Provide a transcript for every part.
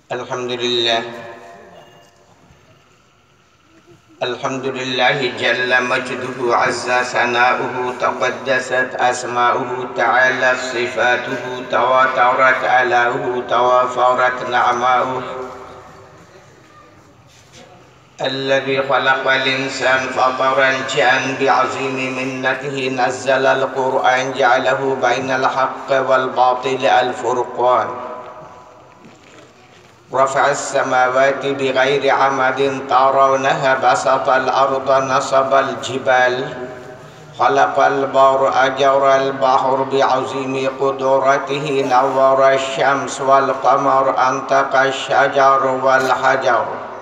الحمد لله جل مجده عز ثناؤه تقدست أسماؤه تعالت صفاته تواترت آلاؤه توافرت نعماؤه الذي خلق الإنسان فطرا جاء بعظيم منته نزل القرآن جعله بين الحق والباطل الفرقان رفع السماوات بغير عمد ترونها بسط الأرض نصب الجبال خلق البر أجرى البحر بعظيم قدرته نور الشمس والقمر أنطق الشجر والحجر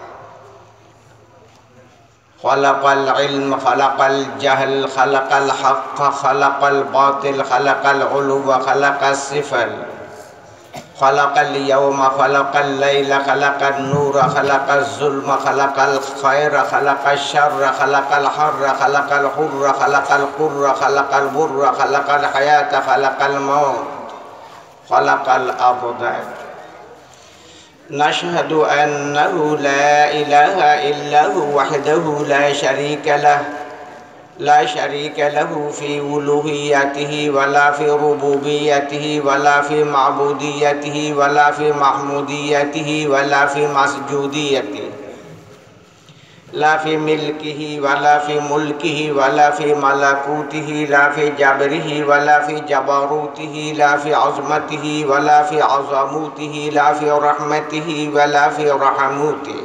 خلق العلم خلق الجهل خلق الحق خلق الباطل خلق العلو خلق السفل خلق اليوم خلق الليل خلق النور خلق الظلم خلق الخير خلق الشر خلق الحر خلق الحر خلق القر خلق البر خلق الحياة خلق الموت خلق الأبدان نشهد أنه لا إله إلا هو وحده لا شريك له في ألوهيته ولا في ربوبيته ولا في معبوديته ولا في محموديته ولا في مسجوديته لا في ملكه ولا في ملكه ولا في ملكوته لا في جبره ولا في جبروته لا في عظمته ولا في عظموته لا في رحمته ولا في رحموته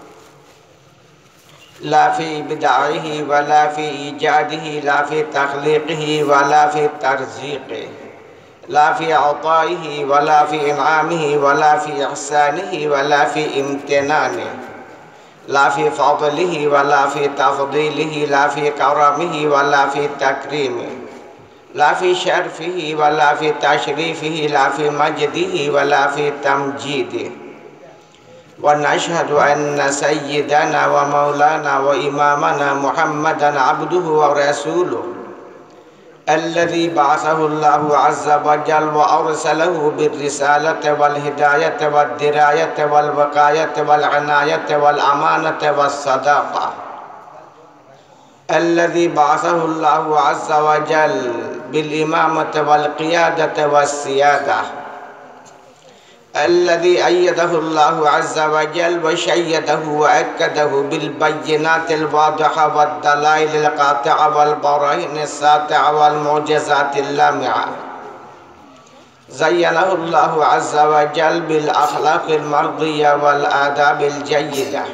لا في بدعه ولا في إيجاده لا في تخليقه ولا في ترزيقه لا في عطائه ولا في إنعامه ولا في إحسانه ولا في امتنانه لا في فضله ولا في تفضيله لا في كرمه ولا في تكريمه لا في شرفه ولا في تشريفه لا في مجده ولا في تمجيده ونشهد أن سيدنا ومولانا وإمامنا محمدًا عبده ورسوله الذي بعثه الله عز وجل وأرسله بالرسالة والهداية والدراية والوقاية والعناية والأمانة والصداقة الذي بعثه الله عز وجل بالإمامة والقيادة والسيادة الذي أيده الله عز وجل وشيده وأكده بالبينات الواضحة والدلائل القاطعة والبراهين الساطعة والمعجزات اللامعة زينه الله عز وجل بالأخلاق المرضية والآداب الجيدة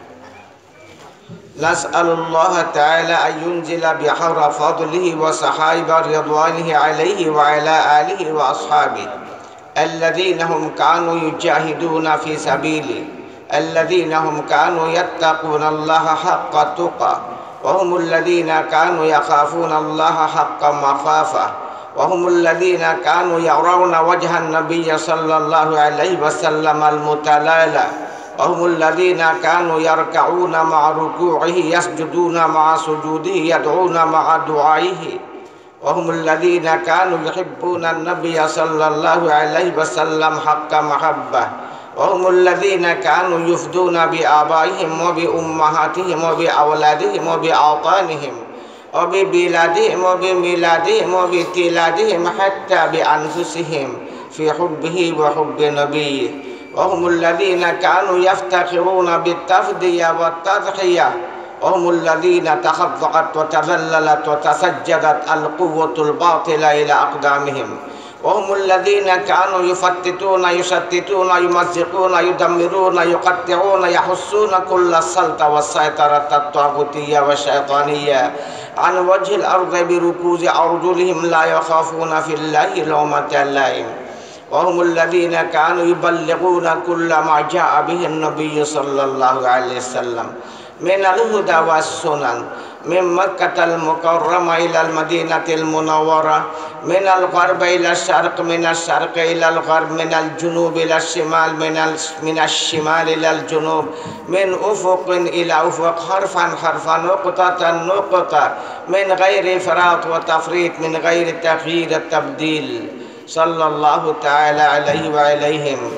نسأل الله تعالى أن ينزل بحر فضله وسحائب رضوانه عليه وعلى آله وأصحابه الذين هم كانوا يجاهدون في سبيله الذين هم كانوا يتقون الله حق تقى وهم الذين كانوا يخافون الله حق مخافة وهم الذين كانوا يرون وجه النبي صلى الله عليه وسلم المتلالى وهم الذين كانوا يركعون مع ركوعه يسجدون مع سجوده يدعون مع دعائه وهم الذين كانوا يحبون النبي صلى الله عليه وسلم حق محبة وهم الذين كانوا يفدون بآبائهم وبأمهاتهم وبأولادهم وبأوطانهم وببلادهم وبميلادهم وبتلادهم حتى بأنفسهم في حبه وحب نبيه وهم الذين كانوا يفتخرون بالتفدية والتضحية وهم الذين تخضعت وتذللت وتسجدت القوة الباطلة إلى أقدامهم وهم الذين كانوا يفتتون يشتتون يمزقون يدمرون يقطعون يحسون كل السلطة والسيطرة الطاغوتية والشيطانية عن وجه الأرض بركوز أرجلهم لا يخافون في الله لومة لائم وهم الذين كانوا يبلغون كل ما جاء به النبي صلى الله عليه وسلم من الهدى والسنن من مكة المكرمة إلى المدينة المنورة من الغرب إلى الشرق من الشرق إلى الغرب من الجنوب إلى الشمال من الشمال إلى الجنوب من أفق إلى أفق حرفا نقطة نقطة من غير إفراط وتفريط من غير تغيير التبديل صلى الله تعالى عليه وعليهم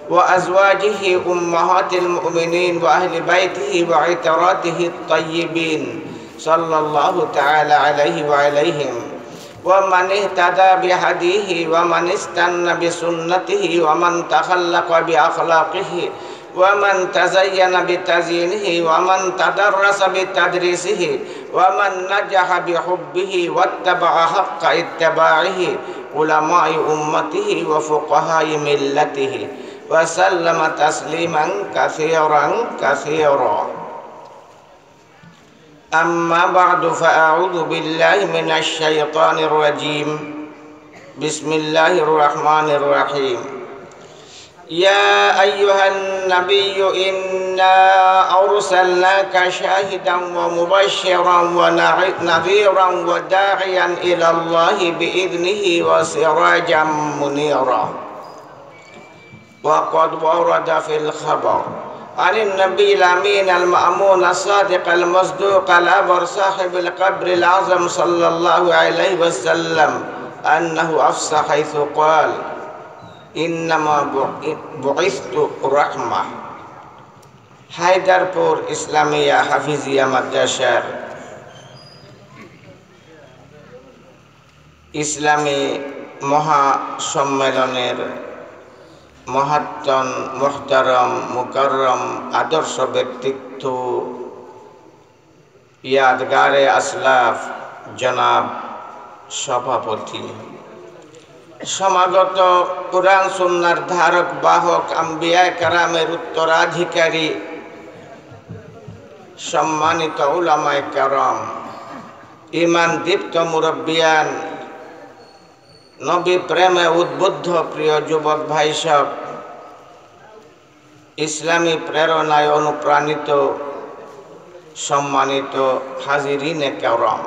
وأزواجه أمهات المؤمنين وأهل بيته وعتراته الطيبين صلى الله تعالى عليه وعليهم ومن اهتدى بهديه ومن استنى بسنته ومن تخلق بأخلاقه ومن تزين بتزيينه ومن تدرس بتدريسه ومن نجح بحبه واتبع حق اتباعه علماء أمته وفقهاء ملته وسلم تسليما كثيرا كثيرا أما بعد فأعوذ بالله من الشيطان الرجيم بسم الله الرحمن الرحيم يا أيها النبي إنا أرسلناك شاهدا ومبشرا ونذيرا وداعيا إلى الله بإذنه وسراجا منيرا وقد ورد في الخبر عن النبي الأمين المأمون الصادق المصدوق الأبر صاحب القبر الأعظم صلى الله عليه وسلم أنه أفصح حيث قال إنما بعثت رحمة হায়দারপুর ইসলামিয়া হাফিজিয়া মাদ্রাসার ইসলামী মহাসম্মেলনের মহাত্তন মুহতারম মুকাররম আদর্শ ব্যক্তিত্ব ইয়াদগারে আসলাফ জনাব সভাপতি, সমাগত কুরআন সুন্নাহর ধারক বাহক আম্বিয়া কেরামের উত্তরাধিকারী সম্মানিত উলামায়ে কেরাম, ঈমান দীপ্ত মুরব্বিয়ান, নবী প্রেমে উদ্বুদ্ধ প্রিয় যুবক ভাই সব, ইসলামী প্রেরণায় অনুপ্রাণিত সম্মানিত হাজিরিনে কেরাম,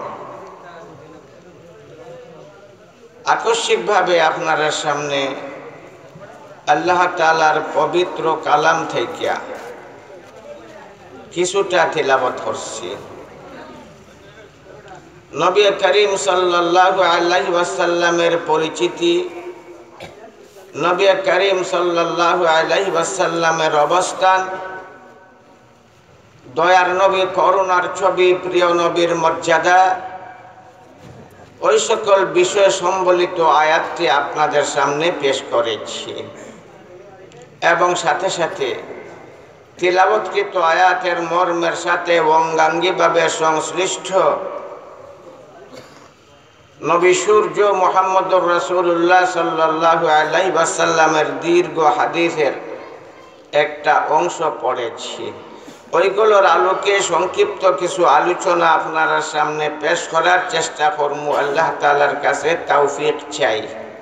আকস্মিকভাবে আপনারা সামনে আল্লাহ তাআলার পবিত্র কালাম থেকে কিছুটা তিলাওয়াত করছি। নবী করিম সাল্লাল্লাহু আলাইহি ওয়াসাল্লামের পরিচিতি, নবী করিম সাল্লাল্লাহু আলাইহি ওয়াসাল্লামের অবস্থান, দয়ার নবী, করুণার ছবি, প্রিয় নবীর মর্যাদা, ওই সকল বিষয় সম্বলিত আয়াতটি আপনাদের সামনে পেশ করেছি এবং সাথে সাথে তিলাওয়াতকৃত আয়াতের মর্মের সাথে অঙ্গাঙ্গিভাবে সংশ্লিষ্ট নবী সূর্য মুহাম্মদুর রাসূলুল্লাহ সাল্লাল্লাহু আলাইহি ওয়াসাল্লামের দীর্ঘ হাদিসের একটা অংশ পড়েছি। ওইগুলোর আলোকে সংক্ষিপ্ত কিছু আলোচনা আপনারা সামনে পেশ করার চেষ্টা করব। আল্লাহ তাআলার কাছে তৌফিক চাই।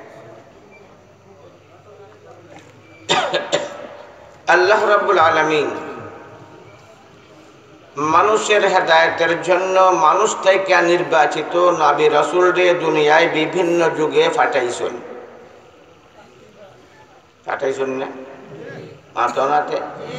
আল্লাহ রাব্বুল আলামিন মানুষের হেদায়েতের জন্য মানুষ থেকে নির্বাচিত নবী রাসূলরে দুনিয়ায় বিভিন্ন যুগে পাঠাইছেন না আতনাতে।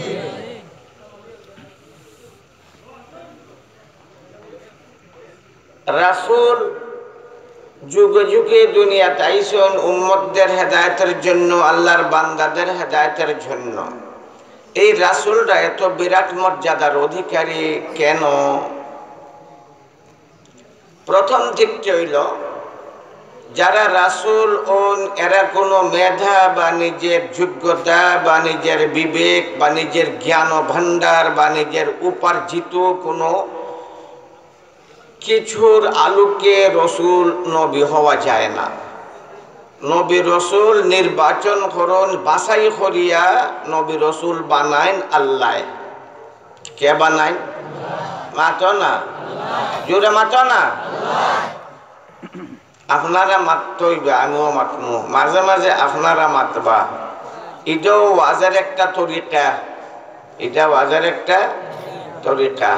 রাসূল যুগে যুগে দুনিয়াতে আইছেন উম্মতদের হেদায়েতের জন্য, আল্লাহর বান্দাদের হেদায়েতের জন্য। এই রাসূলরা এত বিরাট মর্যাদার অধিকারী কেন? প্রথম দিকটি হইল, যারা রাসূল এরা কোনো মেধা বা নিজের যোগ্যতা বা নিজের বিবেক বা নিজের জ্ঞান ভান্ডার বা নিজের উপার্জিত কোনো কিছুর আলোকে রসুল নবী হওয়া যায় না। নবী রসুল নির্বাচন করুন, বাছাই করিয়া নবী রসুল বানাইন আল্লাহ। কে বানাইন? মাতো না, জোরে মাতো না। আপনারা মাতইবা, আমিও মাতমু, মাঝে মাঝে আপনারা মাতবা। এটাও ওয়াজের একটা তরিকা, এটা ওয়াজের একটা তরিকা।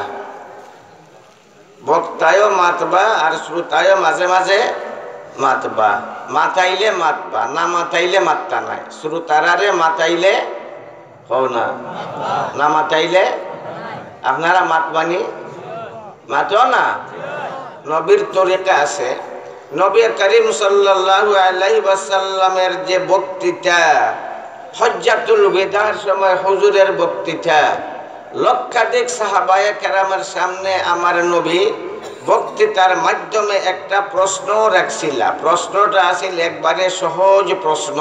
বক্তায়ও মাতবা আর শ্রোতায়ও মাঝে মাঝে মাতবা। মাতাইলে মাতবা, না মাতাইলে মাততা নাই। শ্রোতারারে মাতাইলে হও না, না মাতাইলে আপনারা মাতবানি, মাতো না। নবীর তরিকা আছে। নবী করিম সাল্লাল্লাহু আলাইহি ওয়াসাল্লামের যে বক্তৃতা, হজ্জাতুল বিদার সময় হুজুরের বক্তৃতা, লক্ষাধিক সাহাবায়ে কেরামের সামনে আমার নবী বক্তৃতার মাধ্যমে একটা প্রশ্ন রাখছিল। প্রশ্নটা আসলে একবারে সহজ প্রশ্ন,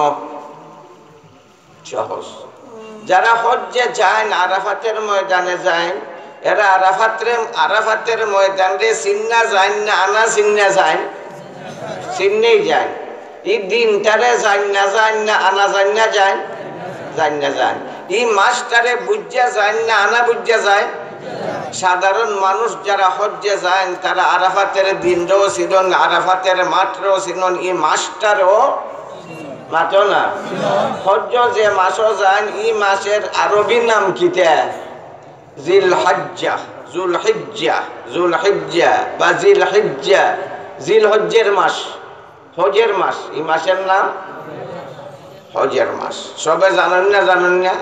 সহজ। যারা হজ্জে যায়, আরাফাতের ময়দানে যায়, এরা আরাফাতের ময়দানে চিন্না যায় না, আনা চিন্না যায়, চিন্নেই যায়। এই দিনটারে যায় না আনা যায় যায়, এই মাসটারে বুঝা যায় না, আনা বুঝা যায়। সাধারণ মানুষ যারা হজ্জে যায় তারা আরাফাতের দিনটাও চিনন, আরাফাতের মাত্রও চিনন, এই মাসটারও মাত্র না। হজ্জ যে মাসও যান, এই মাসের আরবি নাম কিতা? জিলহজ্জা, জুলহিজ্জা বা জিলহিজ্জা, জিলহজ্জের মাস, হজের মাস। এই মাসের নাম হজের মাস। সবে জানেন না? জানেন না?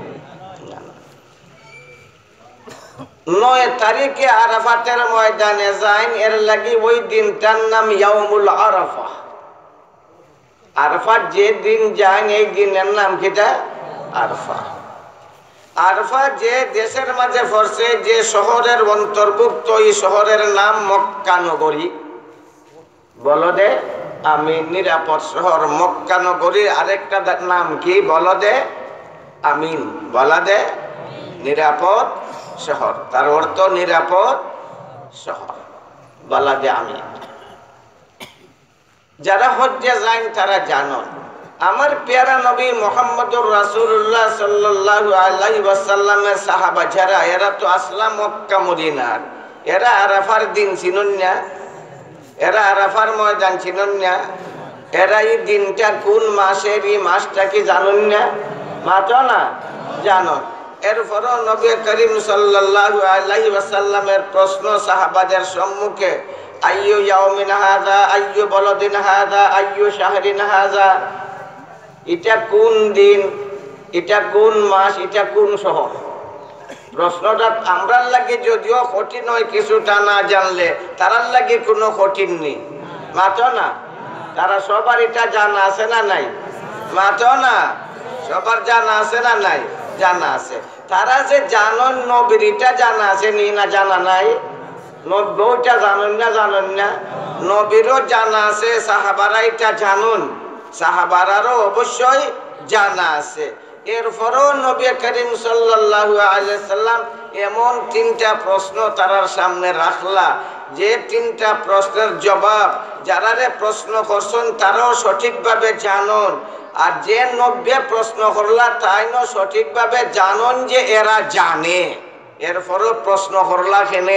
9 তারিখে আরাফাতের ময়দানে যান, এর লাগি ওই দিনটার নাম ইয়াউমুল আরাফা। আরাফাত যে দিন যান, এই দিনের নাম কিটা? আরাফা। আরাফা যে দেশের মাঝে পড়ছে, যে শহরের অন্তর্ভুক্ত, এই শহরের নাম মক্কা নগরী। বলদে আমি নিরাপদ শহর। মক্কা নগরীর আরেকটা নাম কি? বলদে আমিন, বলদে নিরাপদ শহর। তার অর্থ নিরাপদ শহর, বলদে আমিন। যারা হজ্জে যান তারা জানেন, আমার পেয়ারা নবী মুহাম্মদুর রাসূলুল্লাহ সাল্লাল্লাহু আলাইহি ওয়াসাল্লামের সাহাবা যারা, এরা তো আসলাম মক্কা মদিনার। এরা আরাফার দিন চিনেন না, এরা আরাফার ময়দান চিনেন না, এরা এই দিনটা কোন মাসের, এই মাসটা কি জানেন না? মাত্র না জানো। এরপরও নবী করিম সাল্লাল্লাহু আলাইহি ওয়াসাল্লামের প্রশ্ন সাহাবাদের সম্মুখে, আইয়ু ইয়াউমিন হাযা, আইয়ু বলদিন হাযা, আইয়ু শাহরিন হাযা, এটা কোন দিন, এটা কোন মাস, এটা কোন শহর? প্রশ্নটা আমরার লাগে যদিও কঠিন হয় কিছুটা না জানলে, তারার লাগে কোনো কঠিন নেই, মাত্র না। তারা সবার এটা জানা আছে না নাই? মাত্র না, সবার জানা আছে না নাই? জানা আছে। তারা যে জানন নবীর, এটা জানা আছে নি না জানা নাই? নব্বইটা জানেন না, জানেন না? নবীরও জানা আছে, সাহাবারা এটা জানুন, সাহাবারারও অবশ্যই জানা আছে। এরপরও নবী করিম সাল্লাল্লাহু আলাইহি সাল্লাম এমন 3টা প্রশ্ন তারার সামনে রাখলা, যে 3টা প্রশ্নের জবাব যারারে প্রশ্ন করছেন তারাও সঠিকভাবে জানুন, আর যে 90 প্রশ্ন করলা তাইনো সঠিকভাবে জানুন যে এরা জানে। এরপরও প্রশ্ন করলা কেনে?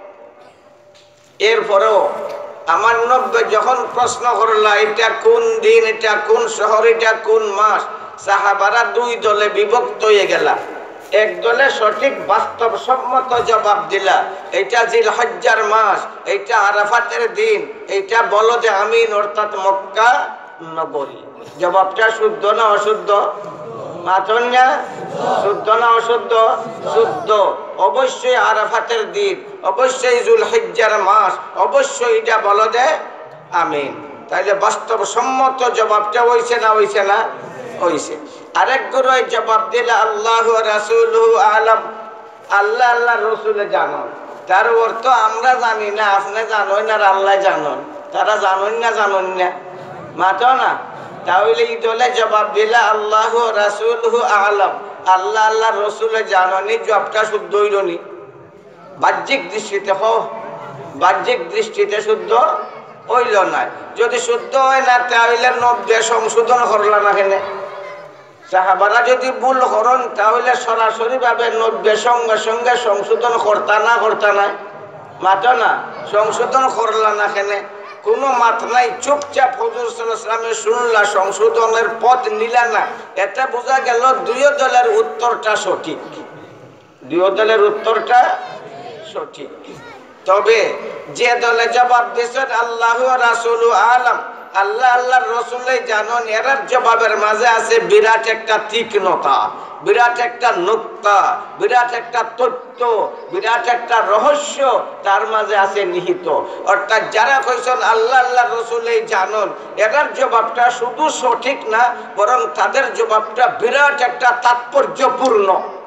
এরপরেও আমার 90 যখন প্রশ্ন করলা এটা কোন দিন, এটা কোন শহর, এটা কোন মাস, সাহাবারা 2 দলে বিভক্ত হয়ে গেলা। এক দলে সঠিক বাস্তবসম্মত জবাব দিলা, এটা জিলহজ্জার মাস, এটা আরাফাতের দিন, এটা বলদে আমিন অর্থাৎ মক্কা নগরী। জবাবটা শুদ্ধ না অশুদ্ধ? মাত্র না, শুদ্ধ না অশুদ্ধ? শুদ্ধ। অবশ্যই আরাফাতের দিন, অবশ্যই জুলহিজ্জার মাস, অবশ্যই এটা বলদে আমিন। তাইলে বাস্তবসম্মত জবাবটা হইছে না হইছে না? হইছে। আরেক গুরু জবাব দিলে আল্লাহু ওয়া রাসূলুহু আলাম, আল্লাহ আল্লাহ রসুলে জানেন। তার অর্থ আমরা জানি না, আপনি জানেন আর আল্লাহ জানেন। তারা জানেন না, জানেন না, মাত্র না। তাহলে এই দলে জবাব দিলে আল্লাহু ওয়া রাসূলুহু আলাম, আল্লাহ আল্লাহ রসুলে জানেন। জবাবটা শুদ্ধ হইল নি? বাহ্যিক দৃষ্টিতে বাহ্যিক দৃষ্টিতে শুদ্ধ হইল না। যদি শুদ্ধ হয় না তাহলে 90 সংশোধন করলা না কেন? সাহাবারা যদি ভুল করেন তাহলে সরাসরি ভাবে 90 সঙ্গে সঙ্গে সংশোধন করতা না, মাত্র না। সংশোধন করলা না কেন? কোনো মাত নাই, চুপচাপ হুজুর সাল্লাল্লাহু আলাইহি ওয়াসাল্লামের শুনলা, সংশোধনের পথ নিলা না। এটা বোঝা গেল 2 দলের উত্তরটা সঠিক, 2 দলের উত্তরটা সঠিক। তবে যে দলে জবাব দিয়েছেন আল্লাহ রাসূলু আলাম, আল্লাহ আল্লাহর রাসূলই জানেন, এর জবাবের মাঝে আছে বিরাট একটা তীক্ষ্ণতা, বিরাট একটা নুক্তা, বিরাট একটা তথ্য, বিরাট একটা রহস্য তার মাঝে আছে নিহিত। অর্থাৎ যারা কইছেন আল্লাহ আল্লাহর রাসূলই জানেন, এর জবাবটা শুধু সঠিক না, বরং তাদের জবাবটা বিরাট একটা তাৎপর্যপূর্ণ।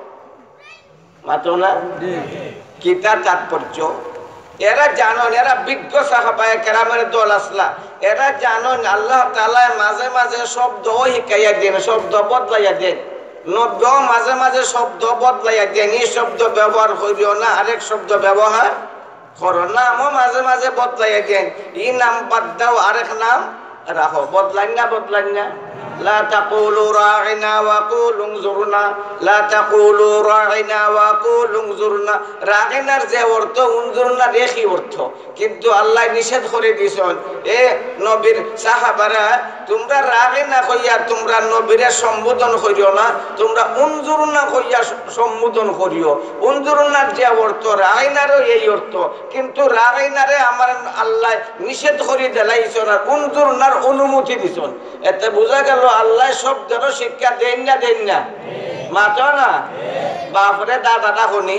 মাত্র না কি তার তাৎপর্য? এরা জানেন, এরা বিজ্ঞ সাহাবায়ে কেরামের দল আসলা, এরা জানেন আল্লাহ তাআলা মাঝে মাঝে শব্দ শিখাইয়া দেন, শব্দ বদলাইয়া দেন। নবীও মাঝে মাঝে শব্দ বদলাইয়া দেন, এই শব্দ ব্যবহার করিও না, আরেক শব্দ ব্যবহার করো। নামও মাঝে মাঝে বদলাইয়া দেন, এই নাম বাদ দাও আরেক নাম রাখো। বদলান না, বদলান না। লা তাকুলু রাইনা ওয়া কুলু উনজুরনা, লা তাকুলু রাইনা ওয়া কুলু উনজুরনা। রাইনার যে অর্থ, উনজুরনার একই অর্থ, কিন্তু আল্লাহ নিষেধ করে দিয়েছেন এ নবীর সাহাবারা, তোমরা রাইনা কইয়া তোমরা নবীরে সম্বোধন করিও না, তোমরা উনজুরনা কইয়া সম্বোধন করিও। উনজুরনার যে অর্থ, রাইনারও এই অর্থ, কিন্তু রাইনারে আমার আল্লাহ নিষেধ করে দিলাইছেন আর উনজুরনার অনুমতি দিছেন। এতে বোঝা গেল আল্লাহ শব্দেরও শিক্ষা দেন না, দেন না। মাতো না বাপরে দাদাটা শুনি,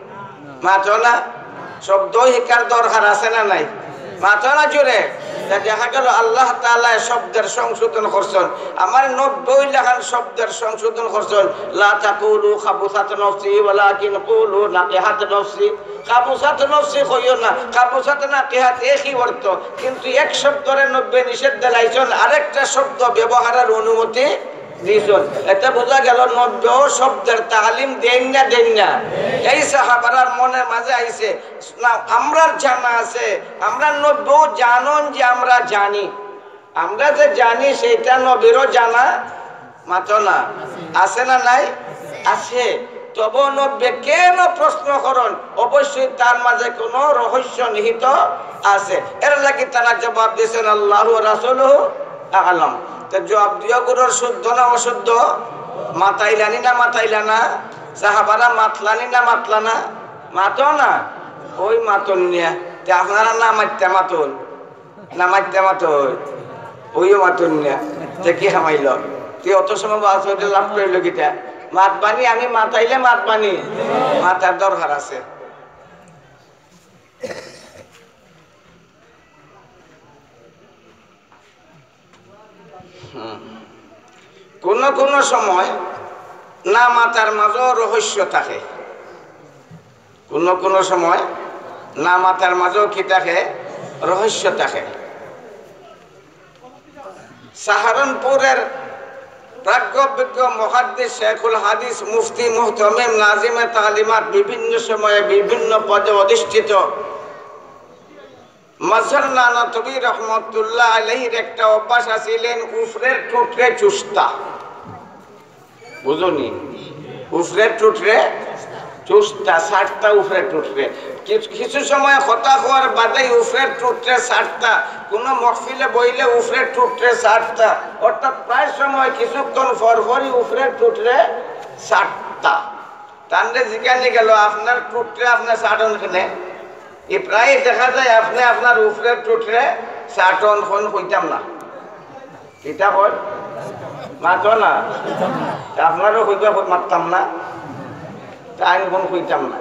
মাতো না শব্দ শিক্ষার দরকার আছে না নাই? মাতো না জোরে। দেখা গেল আল্লাহ তাআলা শব্দের সংশোধন করছেন, আমার 90 লাখান শব্দের সংশোধন করছেন। লা তাকুলু খাবুসাত নফসি ওয়ালাকিন কুলু নাকিহাত নফসি। খাবুসাত নফসি কইও না, খাবুসাত নাকিহাত একই অর্থ, কিন্তু এক শব্দরে 90 নিষেধ দিলাইছেন, আরেকটা শব্দ ব্যবহারের অনুমতি দিয়েছেন। এটা বোঝা গেল 90 শব্দের তালিম দেন না, দেন না। এই সাহাবারার মনের মাঝে আইছে, আমরা জানা আছে, আমরা 90 জানন যে আমরা জানি, আমরা যে জানি সেটা নবীরও জানা মাত্র না, আছে না নাই? আছে। তবে 90 কেন প্রশ্ন করেন? অবশ্যই তার মাঝে কোনো রহস্য নিহিত আছে। এর লাগি তারা জবাব দিয়েছেন আল্লাহ রাসূলুহু আ'লাম। তো জবাব দিয়া গুরুর শুদ্ধ না অশুদ্ধ? মাতাইলানি না মাতাইলা না? সাহাবারা মাতলানি না মাতলা না? মাতো না, ওই মাতন নিয়া আপনারা না মারতে মাতুন, না মারতে মাতুন, ওইও মাতুন নিয়া তে কি হামাইল? তুই অত সময় বাসে লাভ করিল কিটা? মাত বানি আমি মাতাইলে মাত বানি, মাতার দরকার আছে। কোন কোন সময় না মাতার মাঝেও রহস্য থাকে, কোন কোন সময় না মাতার মাঝেও কি থাকে? রহস্য থাকে। সাহারানপুরের প্রাজ্ঞবিজ্ঞ মুহাদ্দিস শেখুল হাদিস মুফতি মুহতামিম নাজিমে তালিমাত বিভিন্ন সময়ে বিভিন্ন পদে অধিষ্ঠিত মাজহার নানাতবী রহমতুল্লাহ আলাইহির একটা অভ্যাস ছিলেন উফরের টুকরে চুস্তা। বুঝুনি? উফরের টুকরে চুস্তা, সারটা উফরের টুকরে। কিছু সময় কথা হওয়ার বাদেই উফরের টুকরে সারটা, কোনো মহফিলে বইলে উফরের টুকরে সারটা, অর্থাৎ প্রায় সময় কিছুক্ষণ পরপরই উফরের টুকরে সারটা। তাহলে জিজ্ঞাসা গেল আপনার টুকরে আপনার সাটন কেনে? এই প্রায় দেখা যায় আপনি আপনার উফরের টুকরে সাটন ফোন কইতাম না, এটা হয় মাতো না, আপনারও কইবা মারতাম না, তাই ফোন কইতাম না।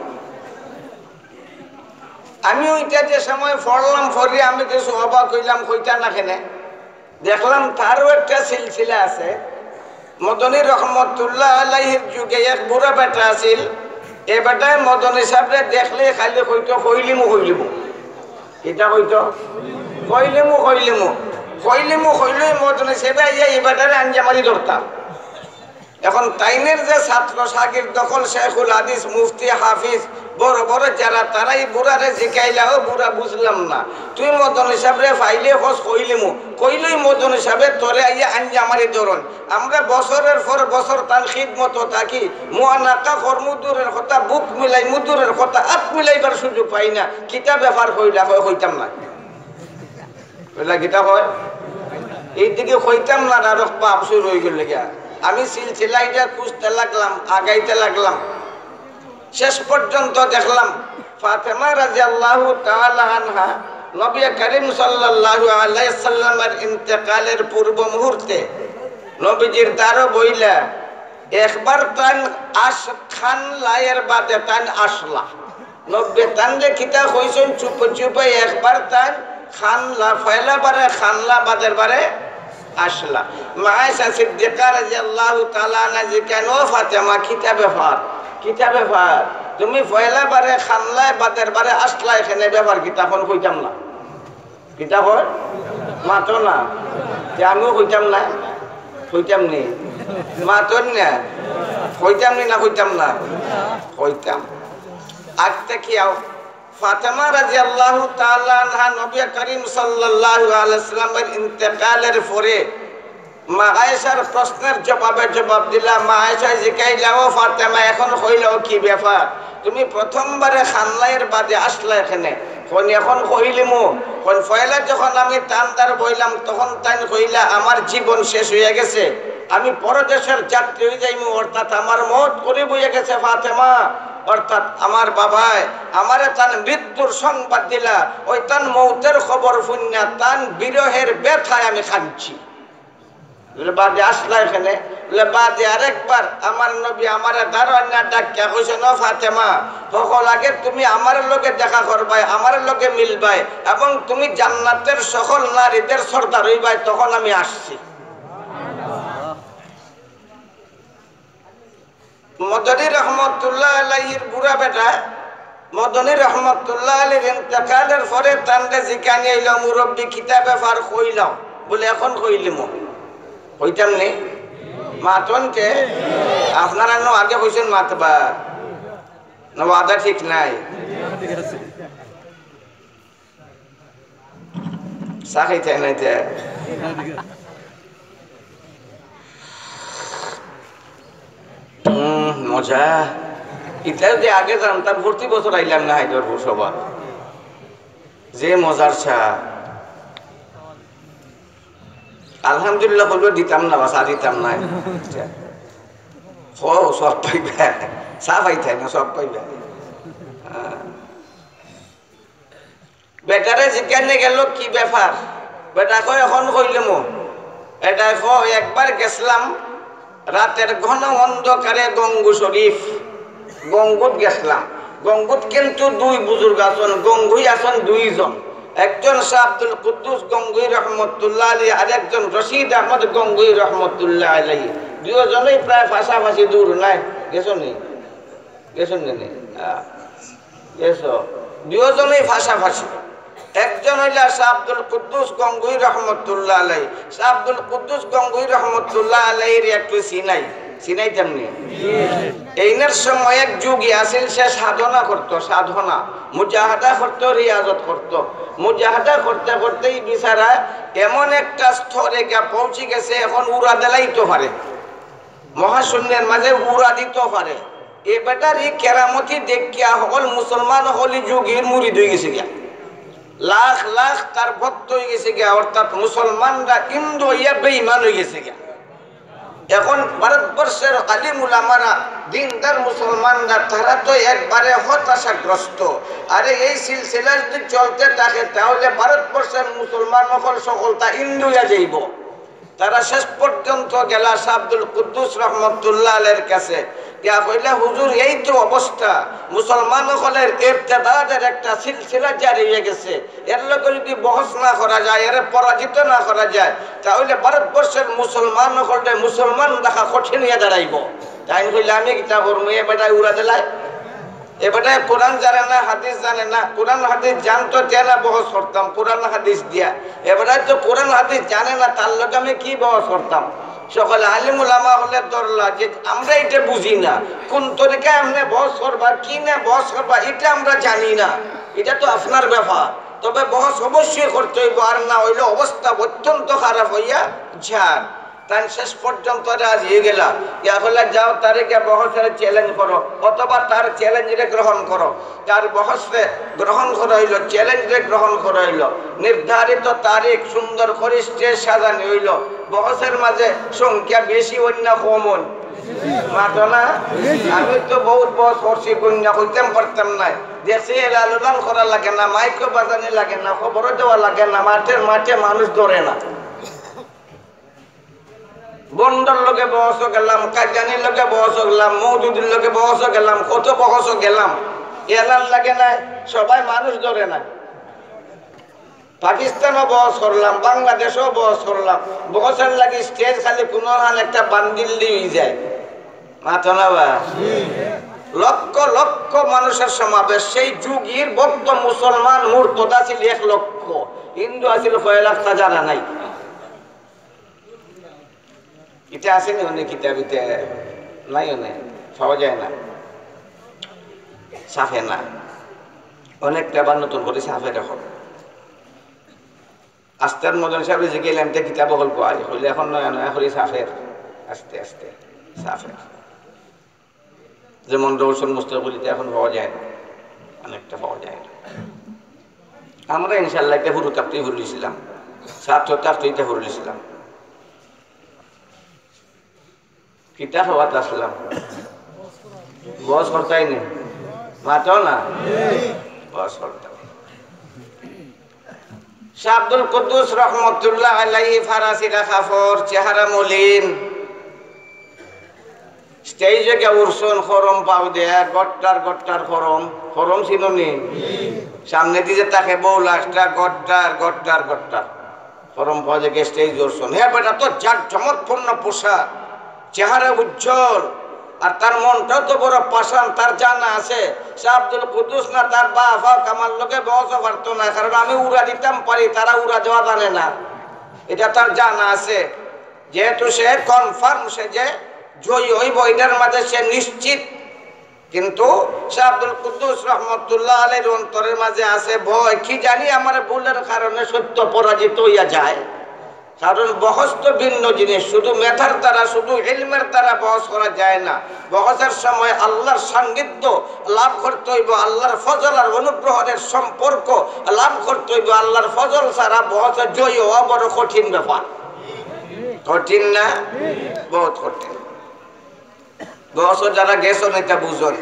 আমি ওইটা যে সময় পড়লাম, পড়ি আমি কিছু অবাক হইলাম, কইতা না কেনে? দেখলাম তারও একটা সিলসিলা আছে। মদনী রহমতুল্লাহ আলাইহির যুগে এক বুড়া বেটা আছিল, এ বেটায় মদনী সাহেবরে দেখলে খালি কইতো কইলিমু কইলিমু, এটা কইতো কইলিমু কইলিমু কইলিমু কইলই মদনী সাহেবে আইয়া এই বেটারে আঞ্জামারি ধরতাম। এখন তাইনের যে ছাত্র শাগির দখল শেখুল হাদিস মুফতি হাফিজ বড় বড় যারা, তারাই বুড়ারে জিকাইলা, ও বুড়া বুঝলাম না, তুই মদন হিসাবে ফাইলে খোঁজ কইলিমু, কইলই মদন হিসাবে তোরে আইয়া আঞ্জামারি ধরন। আমরা বছরের পর বছর তার খিদমত থাকি, মুআনাকা কর্মদূরের কথা, বুক মিলাই মুদুরের কথা আত মিলাইবার সুযোগ পাই না। কিতা ব্যাপার কইলা? কইতাম না, কইলা কিতা কয়? এইদিকে কইতাম না, আর পাপ শুরু হয়ে গেল। আমি সিলসিলাইটা খুঁজতে লাগলাম, আগাইতে লাগলাম। শেষ পর্যন্ত দেখলাম ফাতেমা রাদিয়াল্লাহু তাআলা আনহা নবী করিম সাল্লাল্লাহু আলাইহি সাল্লামের ইন্তেকালের পূর্ব মুহূর্তে নবীজির দ্বারও বইলা একবার তান খান লায়ের বাদে তান আসলা নব্বে তানলে কিতা কইছেন চুপ চুপে একবার তান খানলা ফয়লা বারে খানলা বাদের বারে আসলা মা আয়েশা সিদ্দিকা রাদিয়াল্লাহু তাআলা আনহা যে কেন ফাতেমা কিতা ব্যাপার তুমি ফয়লা বারে খানলা বাদের বারে আসলা এখানে ব্যাপার কিতাবন কইতাম না কিতাবন মাতো না যে আমিও কইতাম না কইতাম নি মাতন না কইতাম নি না কইতাম না কইতাম আজ থেকে ফাতেমা রাদিয়াল্লাহু তাআলা আনহা নবী করিম সাল্লাল্লাহু আলাইহি সাল্লামের ইন্তেকালের পরে মা আয়েশার প্রশ্নের জবাব দিলা মা আয়েশা জিজ্ঞাসা ও ফাতেমা এখন কইলো কি ব্যাপার তুমি প্রথমবারে খানলাইয়ের বাদে আসলা এখানে কোন এখন কইলিমু কোন ফয়লা যখন আমি তানদার বইলাম তখন তাই কইলা আমার জীবন শেষ হয়ে গেছে আমি পরদেশের যাত্রী হয়ে যাইমু অর্থাৎ আমার মওত করিব হয়ে গেছে ফাতেমা অর্থাৎ আমার বাবাই আমারে তান মৃত্যুর সংবাদ দিলা ওই তান মৌতের খবর শুনিয়া তান বিরহের ব্যথায় আমি কাঁদছি বাদে আসলা এখানে বাদে আরেকবার আমার নবী আমার দারোয়ানা ডাকিয়া কইছে ন ফাতেমা সকল আগে তুমি আমার লগে দেখা করবাই আমার লগে মিলবাই এবং তুমি জান্নাতের সকল নারীদের সর্দার হইবাই তখন আমি আসছি মদনী রহমতুল্লাহ আলাইহির বুড়া বেটা মদনী রহমতুল্লাহ আলাইহির ইন্তেকালের পরে তানরে জিকানি আইল মুরব্বী কিতাব ব্যাপার কইলাম বলে এখন কইলিম কইতাম নি মাতনকে আপনারা নো আগে কইছেন মাতবা না ওয়াদা ঠিক নাই সাখাইতে নাইতে মজা এটা যে আগে জানতাম প্রতি বছর আইলাম না হাইদরপুর সভা যে মজার চা আলহামদুলিল্লাহ বলবো দিতাম না বা চা দিতাম না সব পাইবা চা পাইতে না সব পাইবা বেটারে জিজ্ঞাসা গেল কি ব্যাপার বেটা কয় এখন কইলাম এটা একবার গেছিলাম রাতের ঘন অন্ধকারে গঙ্গু শরীফ গঙ্গুত গেছিলাম গঙ্গুত কিন্তু দুই বুজুর্গ আছেন গঙ্গুই আছেন দুইজন একজন শাহ আব্দুল কুদ্দুস গঙ্গুই রহমতুল্লাহ আলাইহি আর একজন রশিদ আহমদ গঙ্গুই রহমতুল্লাহ আলাইহি দুজনেই প্রায় পাশাপাশি দূর নাই গেছো নি গেছো দুজনেই পাশাপাশি একজন হইলা শাহ আব্দুল কুদ্দুস গঙ্গুই রহমতুল্লাহ আলাইহি শাহ আব্দুল কুদ্দুস গঙ্গুই রহমতুল্লাহ আলাইহির একটু সিনাই তেমনি এইনার সময় এক যুগী আসিল সে সাধনা করতো মুজাহাদা করতো রিয়াজত করতো মুজাহাদা করতে করতেই বিচারা এমন একটা স্তরে পৌঁছে গেছে এখন উড়া দিলাইতে পারে মহাশূন্যের মাঝে উড়া দিতে পারে এ বেটারি কেরামতি দেখিয়া সকল মুসলমান হলি যুগীর মুরিদ হয়ে গেছে গিয়া লাখ লাখ তার ভক্ত হয়ে গেছে গিয়া অর্থাৎ মুসলমানরা ইন্দু হইয়া বেঈমান হয়ে গেছে গিয়া এখন ভারতবর্ষের আলিম উলামারা দিনদার মুসলমানরা তারা তো একবারে হতাশাগ্রস্ত আরে এই সিলসিলা যদি চলতে থাকে তাহলে ভারতবর্ষের মুসলমান সকলটা ইন্দু হইয়া যাইব তারা শেষ পর্যন্ত গেলা শাহ আব্দুল কুদ্দুস রহমতুল্লাহ আলাইহির কাছে ইয়া কইলা হুজুর এই তো অবস্থা মুসলমান সকলের ইবতিদাদের একটা সিলসিলা জারি হয়ে গেছে এর লগে যদি বহস না করা যায় এর পরাজিত না করা যায় তাহলে ভারতবর্ষের মুসলমান সকলকে মুসলমান দেখা কঠিন হয়ে দাঁড়াইব তাই কইলা আমি কিতা করবো এ বেটায় উড়া দিলাই এ বেটায় কোরআন জানে না হাদিস জানে না কোরআন হাদিস জানতো তেলা বহস করতাম কোরআন হাদিস দিয়া এ বেটায় তো কোরআন হাদিস জানে না তার লগে আমি কি বহস করতাম সকলে আলিম উলামা হলে ধরলা যে আমরা এটা বুঝি না কোন তরিকায় আপনি বহস করবা কি না বহস করবা এটা আমরা জানি না এটা তো আপনার ব্যাপার তবে বহস অবশ্যই করতে হইব আর না হইলে অবস্থা অত্যন্ত খারাপ হইয়া ঝাড় তাই শেষ পর্যন্ত রাজি গেলা ইয়া হলে যাও তারিখে বহসের চ্যালেঞ্জ করো অথবা তার চ্যালেঞ্জে গ্রহণ করো তার বহসে গ্রহণ করা হইল চ্যালেঞ্জে গ্রহণ করা হইল নির্ধারিত তারিখ সুন্দর করে স্টেজ সাজানো হইল বহসের মাঝে সংখ্যা বেশি অন্য কমন মাতো না আমি তো বহুত বস করছি কন্যা কইতাম পারতাম না দেশে লালন করা লাগে না মাইকো বাজানি লাগে না খবর দেওয়া লাগে না মাঠে মানুষ ধরে না বন্ডর লোকে বহস গেলাম কাজানির লোকে বহস গেলাম মৌদুদির লোকে বহস গেলাম কত বহস গেলাম এলার লাগে না সবাই মানুষ ধরে না পাকিস্তানও বহস করলাম বাংলাদেশও বহস করলাম বহসের লাগে স্টেজ খালি কোনো একটা বান্দিল দিয়ে যায় মাথা না বা লক্ষ লক্ষ মানুষের সমাবেশ সেই যুগের বৌদ্ধ মুসলমান মুর্তদা ছিল 1 লক্ষ হিন্দু আছিল 6 লাখ তা জানা নাই এটা আসেনি অনেক কিতাবিতে নাই অনেক পাওয়া যায় না সাফে না অনেকটা আবার নতুন করে সাফে এখন আস্তার মদন সাহেব যে গেলাম তে কিতাব গল্প আজ হইলে এখন নয়া নয়া করে সাফের আস্তে আস্তে সাফের যেমন রৌশন মুস্তাকবলিতে এখন পাওয়া যায় না অনেকটা পাওয়া যায় না আমরা ইনশাল্লাহ একটা পুরো তাপতেই ভুলেছিলাম তাপতেইতে ভুলেছিলাম কিতাব হওয়াতে আসলাম বস করতাই নেই মাতাও না বস করতাম শাহ আব্দুল কুদ্দুস রহমতুল্লাহ আলাইহি ফারাসি রাখাফর চেহারা মলিন স্টেজে কে উরসুন খরম পাও দেয়া গট্টার খরম চিনুনি সামনে দিয়ে তাকে বউ লাস্টা গট্টার খরম পাও যে স্টেজ উরসুন হ্যাঁ বেটা তো জাক চমৎপূর্ণ পোশাক চেহারা উজ্জ্বল আর তার মনটাও তো বড় পাষাণ তার জানা আছে শাহ আব্দুল কুদ্দুস না তার বাপ আমার লোকে বসও পারতো না কারণ আমি উড়া দিতাম পারি তারা উড়া দেওয়া জানে না এটা তার জানা আছে যেহেতু সে কনফার্ম সে যে জয়ী হইব এটার মাঝে সে নিশ্চিত কিন্তু শাহ আব্দুল কুদ্দুস রহমতুল্লাহ আলাইহির অন্তরের মাঝে আছে ভয় কি জানি আমার ভুলের কারণে সত্য পরাজিত হইয়া যায় কারণ বহস তো ভিন্ন জিনিস শুধু মেধার দ্বারা শুধু ইলমের দ্বারা বহস করা যায় না বহসের সময় আল্লাহর সান্নিধ্য লাভ করতে হইব আল্লাহর ফজল আর অনুগ্রহের সম্পর্ক লাভ করতে হইব আল্লাহর ফজল ছাড়া বহসে জয়ী হওয়া বড় কঠিন ব্যাপার কঠিন না বহুত কঠিন বহস যারা গেছো এটা বুঝুন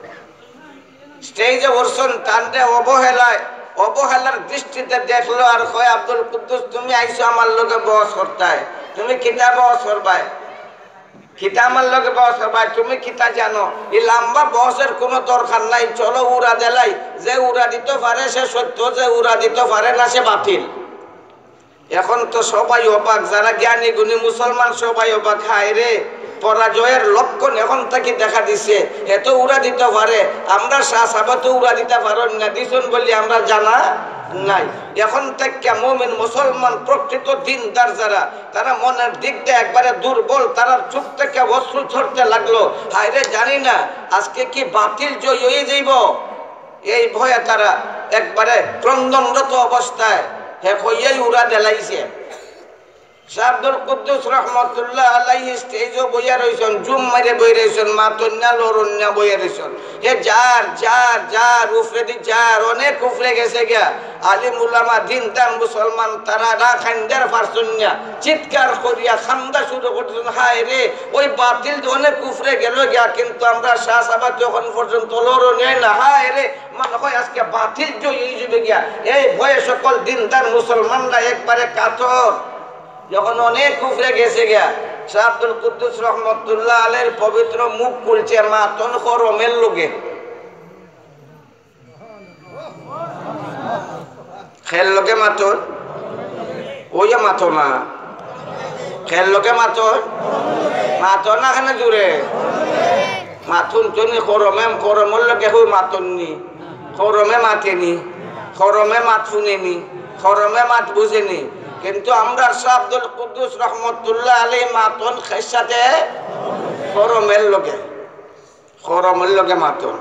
স্টেজে বসুন টানতে অবহেলার দৃষ্টিতে দেখলো আর কয় আব্দুল কুদ্দুস তুমি আইসো আমার লোকে বহস করতে তুমি কিতা বহস করবাই কিতা আমার লোকে বহস করবাই তুমি কিতা জানো এই লম্বা বহসের কোনো দরকার নাই চলো উড়া দেলাই যে উড়া দিতে পারে সে সত্য যে উড়া দিতে পারে না সে বাতিল এখন তো সবাই অবাক যারা জ্ঞানী গুণী মুসলমান সবাই অবাক হায় রে পরাজয়ের লক্ষণ এখন থেকে দেখা দিছে এত উড়া দিতে পারে আমরা সাহাবাত উড়া দিতে পারেন না দিছুন বলি আমরা জানা নাই এখন থেকে মুমিন মুসলমান প্রকৃত দিনদার যারা তারা মনের দিক দিয়ে একবারে দুর্বল তারা চোখ থেকে অশ্রু ঝরতে লাগলো হায় রে জানি না আজকে কি বাতিল জয় হয়ে যাইব এই ভয়ে তারা একবারে ক্রন্দনরত অবস্থায় হে কইয়াই উড়া দেলাইছে শাহ আব্দুল কুদ্দুস রহমতুল্লাহ আলাইহি স্টেজও বইয়া রইছেন জুম মারে বই রইছেন মাতন্যা লরন্যা বইয়া রইছেন হে যার উফরে দি যার অনেক উফরে গেছে গিয়া আলিম উলামা দিনদার মুসলমান তারা না খান্দার ফারসুন্যা চিৎকার করিয়া খান্দা শুরু করতেছেন হায় রে ওই বাতিল অনেক উফরে গেল গিয়া কিন্তু আমরা শাহ সাহাবা যখন পর্যন্ত লরন্যা না হায় রে মনে হয় আজকে বাতিল জয়ী যাবে গিয়া এই ভয়ে সকল দিনদার মুসলমানরা একবারে কাতর যখন অনেক কুফরে গেছে গিয়া শাহ আব্দুল কুদ্দুস রহমতুল্লাহ আলাইহির পবিত্র মুখ খুলছে মাতন খরমের লোকে খেল লোকে মাতন ওই মাতো না খেল লোকে মাতন না খানে জুড়ে মাথুন চনি খরমের লোকে হই মাতননি খরমে মাতেনি খরমে মাত শুনেনি খরমে মাত বুঝেনি কিন্তু আমরা শাহ আব্দুল কুদ্দুস রহমতুল্লাহ আলাইহি মাতন খেসাতে খরমের লোকে মাতন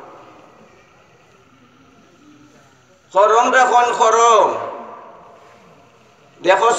খরম রেখন খরম দেখোস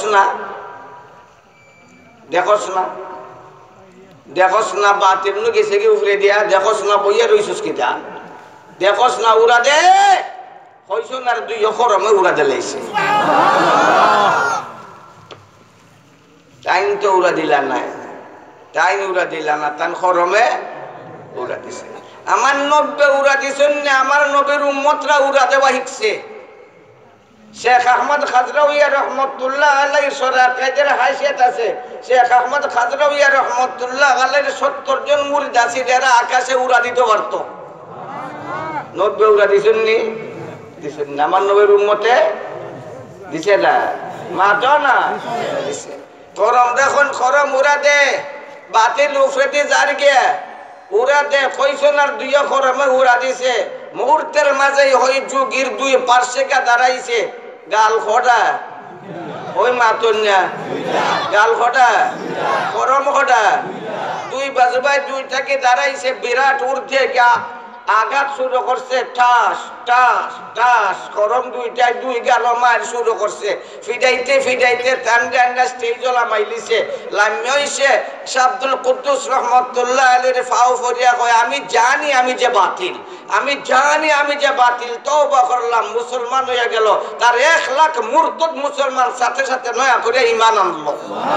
না বাতিল নু গেছে কি উফরে দিয়া দেখোস না বইয়া রইছস কিটা দেখোস না উড়া দে কইছন আর দুই খরমে উড়া দিলাইছে টাইম তো উড়া দিলা নাই তাই উড়া দিলা না, তান খরমে উড়া দিছে। আমার নব্বে উড়া দিছেন না, আমার নবীর উম্মতরা উড়া দেওয়া শিখছে। শেখ আহমদ খাজরাউইয়া রহমতুল্লাহ আলাইহির সরাকায়ের হাসিয়াত আছে। শেখ আহমদ খাজরাউইয়া রহমতুল্লাহ আলাইহির 70 জন মুরিদ আছে যারা আকাশে উড়া দিতে পারত। নব্বে উড়া দিছেন নি? দিছেন না। আমার নবীর উম্মতে দিছে না, মাতো না দিছে। করম দেখুন, করম উড়া দে, বাতিল উফরেতে যার গিয়া উড়া দে কইসনার দুইয়া করমে উড়া দিছে। মুহূর্তের মাঝে হই যুগির দুই পার্শ্বে দাঁড়াইছে। গাল খোটা ওই মাতুন না, গাল খোটা করম খোটা দুই বাজবাই দুইটাকে দাঁড়াইছে। বিরাট ঊর্ধ্বে গা আঘাত শুরু করছে, ঠাস ঠাস ঠাস। করম দুইটাই দুই গাল মার শুরু করছে। ফিডাইতে ফিডাইতে টান্ডা স্টেজলা মাইলিছে। লাম্য হইছে আব্দুল কুদ্দুস রহমতুল্লাহ আলাইহির ফাও ফরিয়া কয়, আমি জানি আমি যে বাতিল, আমি জানি আমি যে বাতিল, তওবা করলাম, মুসলমান হয়ে গেল। তার 1 লাখ মুরতাদ মুসলমান সাথে সাথে নয়া করে ঈমান আনলো।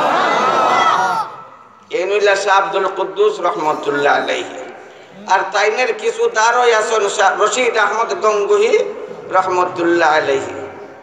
এই নইলা আব্দুল কুদ্দুস রহমতুল্লাহ আলাইহি। আর তাইনের কিছু দারই আছেন রশিদ আহমদ গঙ্গুহি রহমতুল্লাহ আলাইহি।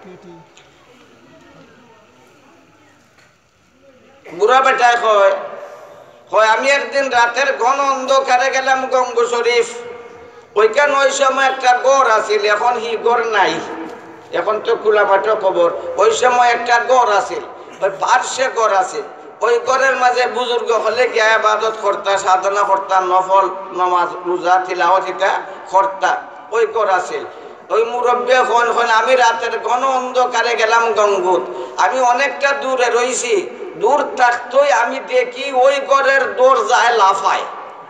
বুড়া বেটায় কয়, আমি একদিন রাতের ঘন অন্ধকারে গেলাম গঙ্গু শরীফ। ওইখানে ওই সময় একটা গড় আছিল, এখন হি গড় নাই, এখন তো কুলামাটো কবর। ওই সময় একটা গড় আছিল, ওই পার্শ্বে গড় আছে। ওই ঘরের মাঝে বুজুর্গ হলে গিয়া ইবাদত করতা, সাধনা করতা, নফল নমাজ রোজা তিলাওয়াত এটা করতা। ওই ঘর আছিল। ওই মুরব্বী হন আমি রাতের ঘন অন্ধকারে গেলাম গঙ্গুত। আমি অনেকটা দূরে রইছি, দূর থাকতেই আমি দেখি ওই ঘরের দরজায় লাফায়,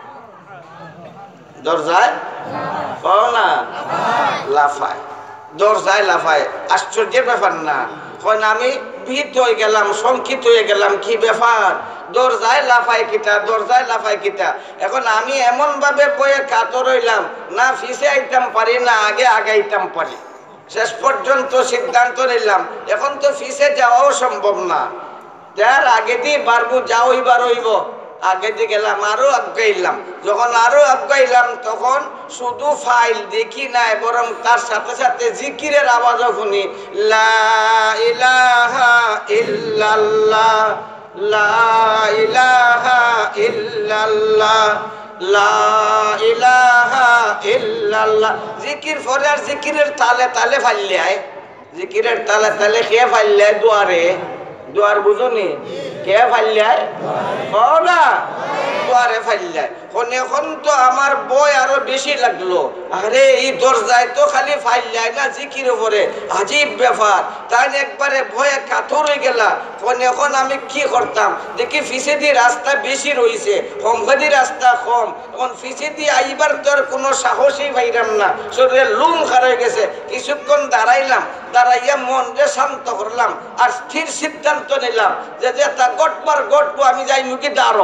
দরজায় পাও না লাফায়, দরজায় লাফায়। আশ্চর্যের ব্যাপার না? আমি ভীত হয়ে গেলাম, শঙ্কিত হয়ে গেলাম, কি ব্যাপার, দরজায় লাফায় কিটা, দরজায় লাফায় কিটা। এখন আমি এমন ভাবে বয়ে কাতর হইলাম, না ফিসে আইতাম পারি না আগে আগাইতাম পারি। শেষ পর্যন্ত সিদ্ধান্ত নিলাম এখন তো ফিসে যাওয়াও সম্ভব না, তার আগে দিয়ে পারবো, যা হইবার হইব। আগে দিয়ে গেলাম, আরো আগাইলাম। যখন আরো আগাইলাম তখন শুধু ফাইল দেখি নাই, বরং তার সাথে সাথে জিকিরের আওয়াজও শুনি। লা ইলাহা ইল্লাল্লাহ, লা ইলাহা ইল্লাল্লাহ, লা ইলাহা ইল্লাল্লাহ। জিকির পরে আর জিকিরের তালে তালে ফাইলে, জিকিরের তালে তালে কে ফাইলে? দুয়ারে, দুয়ার বুঝুনি কে ফাইলায়? না দুয়ারে ফাইলায়। এখন তো আমার বই আরো বেশি লাগলো। আরে এই দরজায় তো খালি ফাইলায় না, জিকির উপরে, আজীব ব্যাপার। তাই একবারে ভয়ে কাতর হয়ে গেলা। এখন আমি কি করতাম, দেখি ফিসে দিয়ে রাস্তা বেশি রয়েছে, কমখাদি রাস্তা কম। এখন ফিসে দিয়ে আইবার তোর কোনো সাহসই পাইলাম না, শরীরে লুম খারাই গেছে। কিছুক্ষণ দাঁড়াইলাম, দাঁড়াইয়া মনকে শান্ত করলাম আর স্থির সিদ্ধান্ত নিলাম যে তা গটবার গটবো, আমি যাই মুখে দাঁড়ো।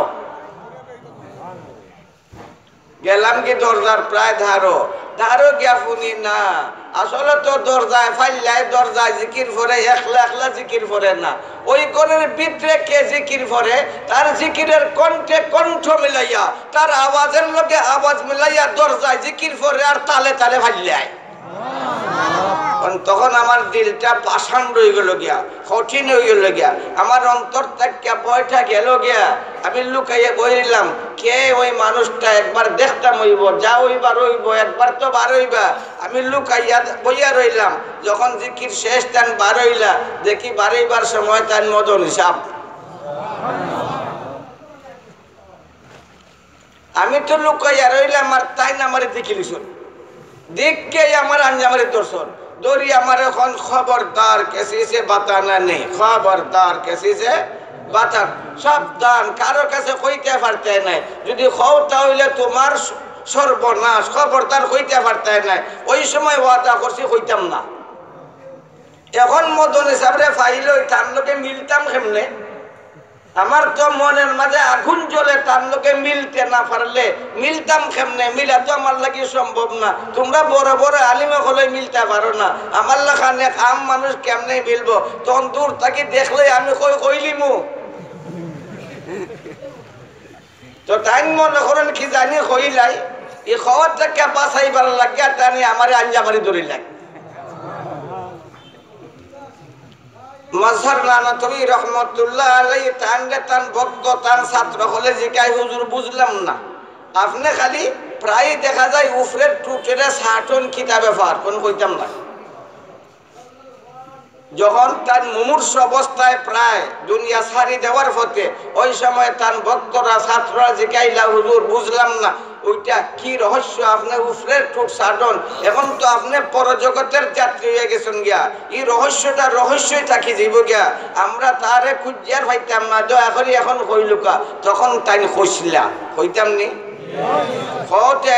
গেলাম কি দরজার প্রায় ধারো, ধারো গিয়া শুনি না, আসলে তো দরজায় ফাইলায়, দরজায় জিকির পরে, একলা একলা জিকির পরে না, ওই ঘরের ভিতরে কে জিকির পরে, তার জিকিরের কণ্ঠে কণ্ঠ মিলাইয়া, তার আওয়াজের লগে আওয়াজ মিলাইয়া দরজায় জিকির পরে আর তালে তালে ফাইলায়। তখন আমার দিলটা পাষাণ রয়ে গেল গিয়া, কঠিন হয়ে গেল গিয়া, আমার অন্তর থেকে ভয়টা গেল গিয়া। আমি লুকাইয়া বইলাম, কে ওই মানুষটা, একবার দেখতাম হইব, যা হইবার হইব, একবার তো বার হইবা। আমি লুকাইয়া বইয়া রইলাম। যখন জিকির শেষ তান বার হইলা, দেখি বারইবার সময় তার মদন হিসাব। আমি তো লুকাইয়া রইলাম আর তাই না আমার দেখিলিস, দেখকে আমার আঞ্জামারের দর্শন দৌড়ি। আমার এখন খবরদার কেসিসে বাতানা নেই, খবরদার কেসিসে বাতান, সাবধান, কারোর কাছে কইতে পারতে নাই। যদি খাও তাহলে তোমার সর্বনাশ, খবরদার কইতে পারতে নাই। ওই সময় ওয়াদা করছি কইতাম না। এখন মদন হিসাবে ফাইল তার লোকে মিলতাম কেমনে? আমার তো মনের মাঝে আগুন জ্বলে, তার লোকে মিলতে না পারলে মিলতাম কেমনে? মিলা তো আমার লাগে সম্ভব না। তোমরা বড় বড় আলিমে হলে মিলতে পারো না, আমার লাখানে আম মানুষ কেমনে মিলবো? তখন দূর থাকি দেখলে আমি কইলিমু তো তাই মনে করেন কি জানি কইলাই এই খবর থেকে বাঁচাইবার লাগিয়া টানি আমার আঞ্জাবাড়ি ধরিলাই মাজহার নানতবী রহমতুল্লাহ আলাইহি তান ভক্ত তান ছাত্র হলে জিকাই হুজুর বুঝলাম না আপনি খালি প্রায় দেখা যায় উফরের টুটেরে 60 কিতাবে ফার কোন কইতাম না যখন তার মুমূর্ষ অবস্থায় প্রায় দুনিয়া ছাড়ি দেওয়ার পথে ওই সময় তার ভক্তরা ছাত্ররা জিকাইলা হুজুর বুঝলাম না ওইটা কি রহস্য আপনি উফরের টুট সাধন এখন তো আপনি পরজগতের যাত্রী হয়ে গেছেন গিয়া এই রহস্যই থাকি যাইব গিয়া আমরা তারে খুঁজিয়ার পাইতাম না দয়া করি এখন কইলুকা তখন তাই কইছিলা কইতাম নি কতে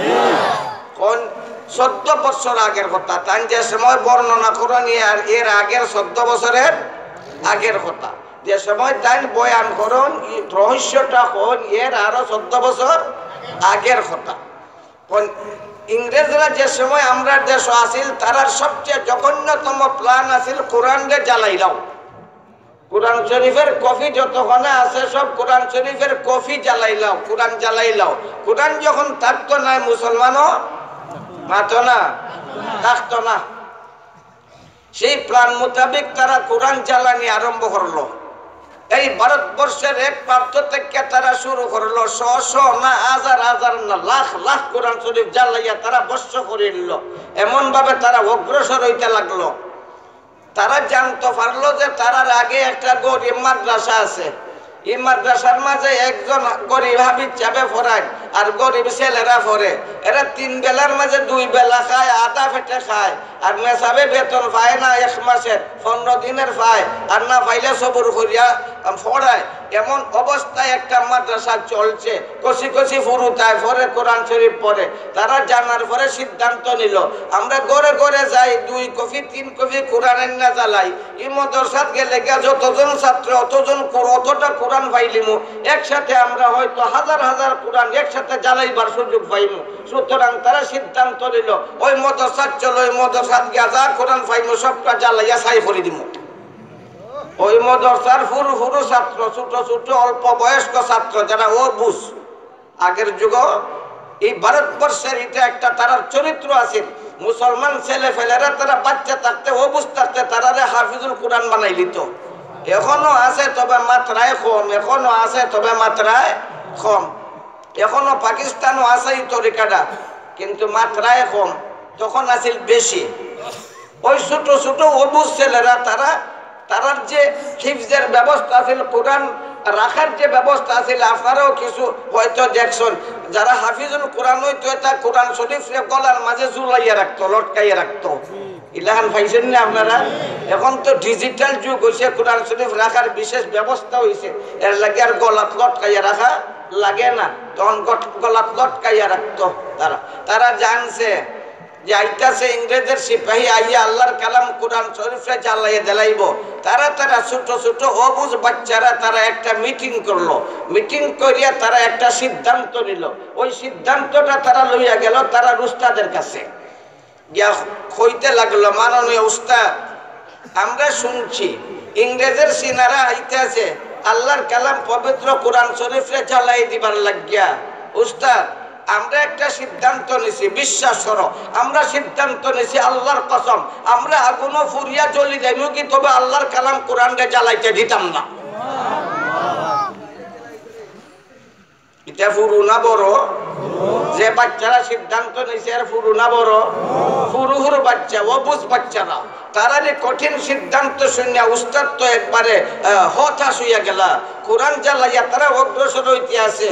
কোন 14 বছর আগের কথা তাই যে সময় বর্ণনা করেনি আর এর আগের 14 বছরের আগের কথা যে সময় তাই বয়ান করুন রহস্যটা কোন এর আরো 14 বছর আগের কথা কোন ইংরেজরা যে সময় আমরা দেশ আসিল তারার সবচেয়ে জঘন্যতম প্ল্যান আছিল কোরআনকে জ্বালাইলাও কোরআন শরীফের কফি যতক্ষণে আছে সব কোরআন শরীফের কফি জ্বালাইলাও কোরআন জ্বালাইলাও কোরআন যখন থাকতো না মুসলমানও মাতো না থাকতো না সেই প্ল্যান মোতাবেক তারা কোরআন জ্বালানি আরম্ভ করলো এই ভারতবর্ষের এক প্রান্ত থেকে তারা শুরু করলো শ না হাজার না লাখ লাখ কোরআন শরীফ জ্বালাইয়া তারা বর্ষ করে নিল এমন ভাবে তারা অগ্রসর হইতে লাগলো তারা জানতে পারলো যে তারার আগে একটা গরিব মাদ্রাসা আছে এই মাদ্রাসার মাঝে একজন গরিব হাবিব চাপে পড়ায় আর গরিব ছেলেরা পড়ে এরা 3 বেলার মাঝে 2 বেলা খায় আধা পেটে খায় আর মেসাবে বেতন পায় না 1 মাসের 15 দিনের পায় আর না পাইলে সবর করিয়া পড়ায় এমন অবস্থায় একটা মাদ্রাসা চলছে কষি কষি ফুরুতায় পরে কোরআন শরীফ পড়ে তারা জানার পরে সিদ্ধান্ত নিল আমরা ঘরে ঘরে যাই 2 কপি 3 কপি কোরআনের না জ্বালাই এই মাদ্রাসাত গেলে যতজন ছাত্র অতটা কোরআন পাইলিমু একসাথে আমরা হয়তো হাজার হাজার কোরআন একসাথে জ্বালাইবার সুযোগ পাইমু সুতরাং তারা সিদ্ধান্ত নিল ওই মাদ্রাসাত চলো ওই মাদ্রাসাত গিয়া যা কোরআন পাইমু সবটা জ্বালাইয়া ছাই করে দিমু ওই মাদ্রাসার ফুরু ছাত্র ছোট অল্প বয়স্ক ছাত্র যারা ও বুঝ আগের যুগ এই ভারতবর্ষের এটা একটা তারার চরিত্র আছে মুসলমান ছেলে ফেলেরা তারা বাচ্চা থাকতে ও বুঝ থাকতে তারা হাফিজুল কোরআন বানাই দিত এখনো আছে তবে মাত্রায় কম এখনো পাকিস্তানও আছে এই তরিকাটা কিন্তু মাত্রায় কম তখন আছিল বেশি ওই ছোট অবুঝ ছেলেরা তারার যে হিফজের ব্যবস্থা আছিল কোরআন রাখার যে ব্যবস্থা আছিল আপনারাও কিছু হয়তো দেখছেন যারা হাফিজুল কোরআন হইতো এটা কোরআন শরীফ গলার মাঝে ঝুলাইয়া রাখতো লটকাইয়া রাখতো ইলাহান পাইছেন না আপনারা এখন তো ডিজিটাল যুগ হয়েছে কোরআন শরীফ রাখার বিশেষ ব্যবস্থা হয়েছে এর লাগে আর গলাত লটকাইয়া রাখা লাগে না তখন গলাত লটকাইয়া রাখতো তারা জানছে যে আইতাছে ইংরেজের সিপাহী আইয়া আল্লাহর কালাম কোরআন শরীফে জ্বালাইয়া জ্বালাইব তারা ছোট অবুঝ বাচ্চারা তারা একটা মিটিং করলো মিটিং করিয়া তারা একটা সিদ্ধান্ত নিল ওই সিদ্ধান্তটা তারা লইয়া গেল তারা উস্তাদের কাছে গিয়া কইতে লাগলো মাননীয় উস্তাদ আমরা শুনছি ইংরেজের সিনারা আইতাছে আল্লাহর কালাম পবিত্র কোরআন শরীফে জ্বালাই দিবার লাগিয়া উস্তাদ আমরা একটা সিদ্ধান্ত নিছি বিশ্বাস করো আমরা সিদ্ধান্ত নিছি আল্লাহর কসম আমরা আগুনও ফুরিয়া জ্বলি যাইমু কি তবে আল্লাহর কালাম কোরআনকে জ্বালাইতে দিতাম না এটা ফুরুনা বড় যে বাচ্চারা সিদ্ধান্ত নিছে আর ফুরুনা বড় ফুরুহুর বাচ্চা অবুঝ বাচ্চারা তারা যে কঠিন সিদ্ধান্ত শুনিয়া উস্তাদ তো একবারে হতাশ হইয়া গেলা কোরআন জ্বালাইয়া তারা অগ্রসর হইতে আছে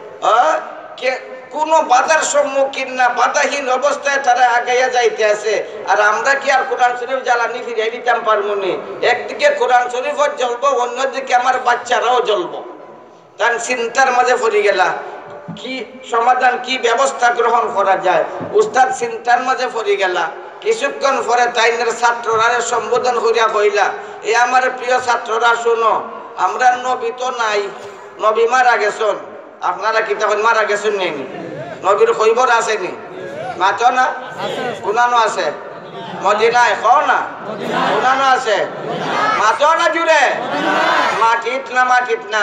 কোনো বাধার সম্মুখীন না বাধাহীন অবস্থায় তারা আগাইয়া যাইতে আছে আর আমরা কি আর কোরআন শরীফ জ্বালানি ফিরিয়ে দিতাম পারবো না একদিকে কোরআন শরীফও জ্বলবো অন্যদিকে আমার বাচ্চারাও জ্বলবো তার চিন্তার মাঝে পড়ে গেলা কি সমাধান কি ব্যবস্থা গ্রহণ করা যায় উস্তাদ চিন্তার মাঝে পড়ে গেলা কিছুক্ষণ পরে তাইনের ছাত্ররা সম্বোধন করিয়া কইলা এ আমার প্রিয় ছাত্ররা শুনো আমরা নবী তো নাই নবী মারা গেছেন আপনারা কি তখন মারা গেছেন নেই নবীর খবর আসেনি মাতো না কোনানো আছে মদিনায় খাও না কোনানো আছে মাতো না জুড়ে মাটিত না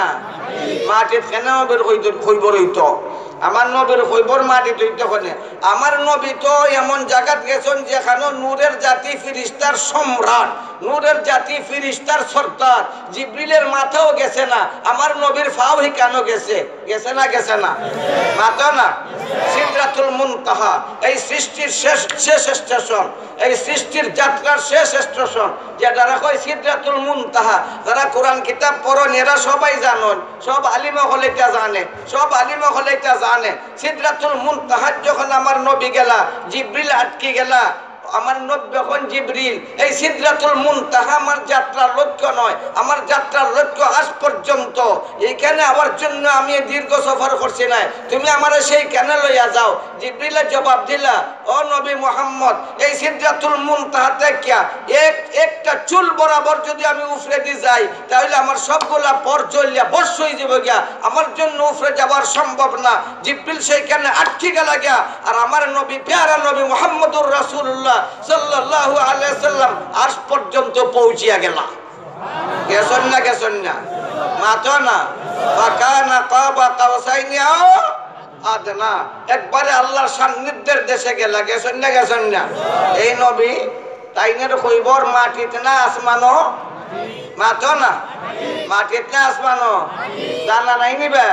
মাটিত কেন নবীর খৈবর হইতো আমার নবীর খৈবর মাটিত হইতো কেন আমার নবী তো এমন জায়গাত গেছেন যেখানে নূরের জাতি ফিরিস্তার সম্রাট নূরের জাতি ফিরিস্তার সর্দার জিবরিলের মাথাও গেছে না আমার নবীর ফাও কেন গেছে গেছে না মাথা না সিদরাতুল মুনতাহা এই সৃষ্টির শেষ স্টেশন এই সৃষ্টির যাত্রার শেষ স্টেশন যেটা কয় সিদরাতুল মুনতাহা যারা কোরআন কিতাব পড়েন এরা সবাই জানেন সব আলিমা হলে এটা জানে সিদরাতুল মুনতাহা যখন আমার নবী গেলা জিবরিল আটকে গেলা আমার নবী যখন জিবরিল এই সিদরাতুল মুনতাহা আমার যাত্রার লক্ষ্য নয় আমার যাত্রার লক্ষ্য আজ পর্যন্ত এইখানে আমার জন্য আমি দীর্ঘ সফর করছি না তুমি আমারে সেই কেন লইয়া যাও জিবরিলের জবাব দিলা ও নবী মুহাম্মদ এই সিদরাতুল মুনতাহাতে কিয়া একটা চুল বরাবর যদি আমি উফরে দি যাই তাহলে আমার সবগুলা পর চলিয়া বর্ষ হয়ে যাবে গিয়া আমার জন্য উফরে যাওয়ার সম্ভব না জিবরিল সেইখানে আটকে গেল গিয়া আর আমার নবী প্যারা নবী মুহাম্মদুর রাসূলুল্লাহ সাল্লাল্লাহু আলাইহি সাল্লাম আজ পর্যন্ত পৌঁছিয়া গেলা গেছেন না মাতো না ফাকানা কাবা কাওসাইনি আও আদনা একবারে আল্লাহর সান্নিধ্যের দেশে গেলা গেছেন না এই নবী তাইনের খৈবর মাটিতে না আসমানো মাতো না মাটিতে না আসমানো জানা নাই নিবে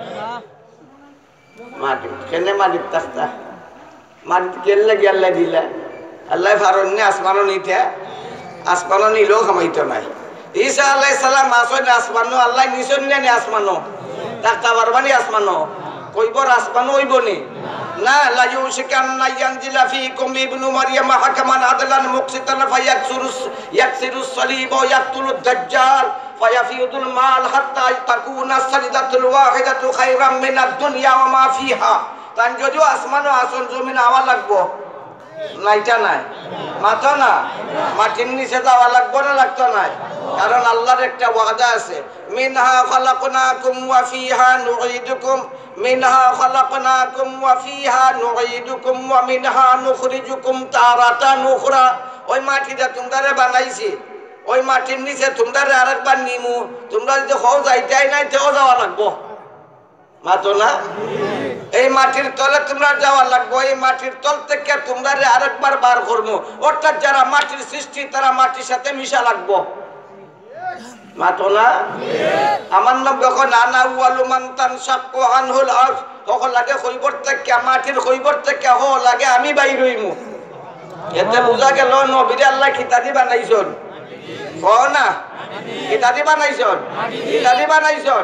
মাটি কেনে মাটির তাস্তা মাটিতে কেলে গেলে দিলে আল্লাহ ফারুন্নে আসমানো নিতে আসমানো নিলেও খামাইতো নাই ঈসা আলাইহিস সালাম আসনে আসমানো আল্লাহ নিছন্নে নে আসমানো তাকতা বারবানি আসমানো কইবর আসমানো হইবনি না লা ইউশিকান্না ইয়ানজিলা ফীকুম ইবনু মারইয়াম হাকামান আদলান মুকসিতান ফায়াকসিরুস সালিব ওয়া ইয়াকতুলুদ দাজ্জাল ফায়াফিদুল মাল হাত্তা তাকুনা সাজদাতুল ওয়াহিদাতু খায়রাম মিনাদ দুনিয়া ওয়া মা ফিহা তান যদিও আসমানো আসন জমিন আওয়া লাগবো নাইটা নাই মাথা না মাটির নিচে যাওয়া লাগবো না লাগতো নাই কারণ আল্লাহর একটা ওয়াদা আছে মিনহা খালাকনাকুম ওয়া ফিহা নুঈদুকুম মিনহা খালাকনাকুম ওয়া ফিহা নুঈদুকুম ওয়া মিনহা নুখরিজুকুম তারাতান উখরা ওই মাটিটা তোমরা বানাইছি ওই মাটির নিচে তোমরা আরেকবার নিমু তোমরা যদি হও যাইতাই নাই তেও যাওয়া লাগবো মাতো না এই মাটির তলে তোমরা যাওয়া লাগবো এই মাটির তল থেকে তোমরা আরেকবার বার করবো অর্থাৎ যারা মাটির সৃষ্টি তারা মাটির সাথে মিশা লাগবো মাতো না আমার নাম যখন আনা ওয়ালু মান তানশাক্কু আনহুল আরদ তখন লাগে খৈবর থেকে মাটির খৈবর থেকে হ লাগে আমি বাইর হইমু এতে বোঝা গেল নবীরে আল্লাহ কিতাবি বানাইছেন ক না কিতাবি বানাইছেন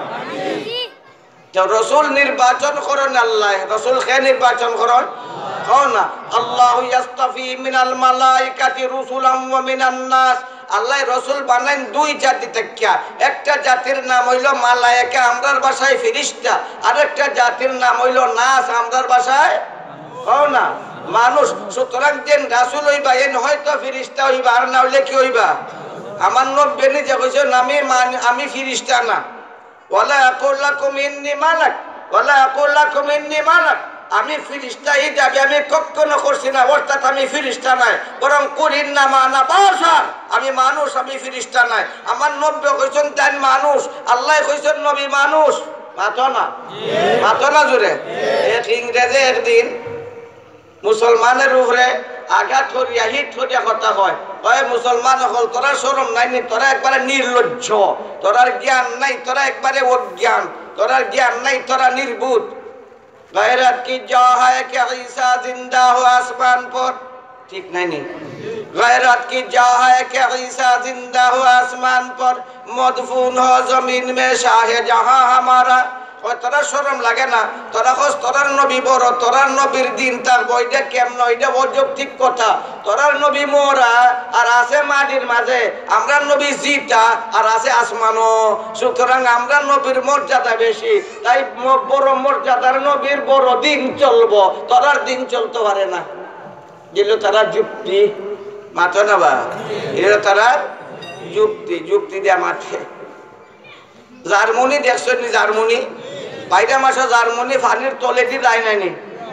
রসুল নির্বাচন করেন আল্লাহ রসুল কে নির্বাচন করেন না আল্লাহু ইয়াস্তাফি মিনাল মালাইকাতি রুসুলাম ওয়া মিনান নাস আল্লাহ রসুল বানাইন দুই জাতি থেকে একটা জাতির নাম হইল মালায়েকা আমরার ভাষায় ফেরেশতা আর একটা জাতির নাম হইল নাস আমরার ভাষায় না মানুষ সুতরাং যেন রাসূল হইবা এন হয়তো ফেরেশতা হইবা আর না হইলে কি হইবা আমার নবী নিজে কইছেন আমি ফেরেশতা না ওয়ালা আকুল লাকুম ইন্নী মালাক ওয়ালা আকুল লাকুম ইন্নী মালাক আমি ফেরেশতা এই দাবি আমি কখনো করছি না অর্থাৎ আমি ফেরেশতা নাই বরং কুলিন না মানা বাশার আমি মানুষ আমি ফেরেশতা নাই আমার নবী কইছেন তাই মানুষ আল্লাহ কইছেন নবী মানুষ মাতো না জুড়ে এক ইংরেজে একদিন মুসলমানের উপরে আঘাত করিয়া হিট করিয়া কথা হয় ওই মুসলমান হল তোরা শরম নাই নি তোরা একবারে নির্লজ্জ তোরার জ্ঞান নাই তোরা একবারে অজ্ঞান তোরার জ্ঞান নাই তোরা নির্বুধ गैरत की जा है कि ईसा जिंदा हो आसमान पर ठीक नहीं गैरत की जा है कि ईसा जिंदा हो आसमान पर मदफून हो जमीन में शाहे जहां हमारा তোরা শরম লাগে না তোরা খোঁজ তোরার নবী বড় তোরার নবীর দিন তার বইটা কেমন এটা অযৌক্তিক কথা তোরার নবী মোরা আর আছে মাটির মাঝে আমরা নবী জিতা আর আছে আসমানো সুতরাং আমরা নবীর মর্যাদা বেশি তাই বড় মর্যাদার নবীর বড় দিন চলবো তোরার দিন চলতে পারে না দিল তারা যুক্তি মাথা না বা এরা তারা যুক্তি দেয়া মাঠে জার্মানি দেখছেন নি জার্মানি বাইরে মাসে জার্মানি পানির তলেটি যায় নাইনি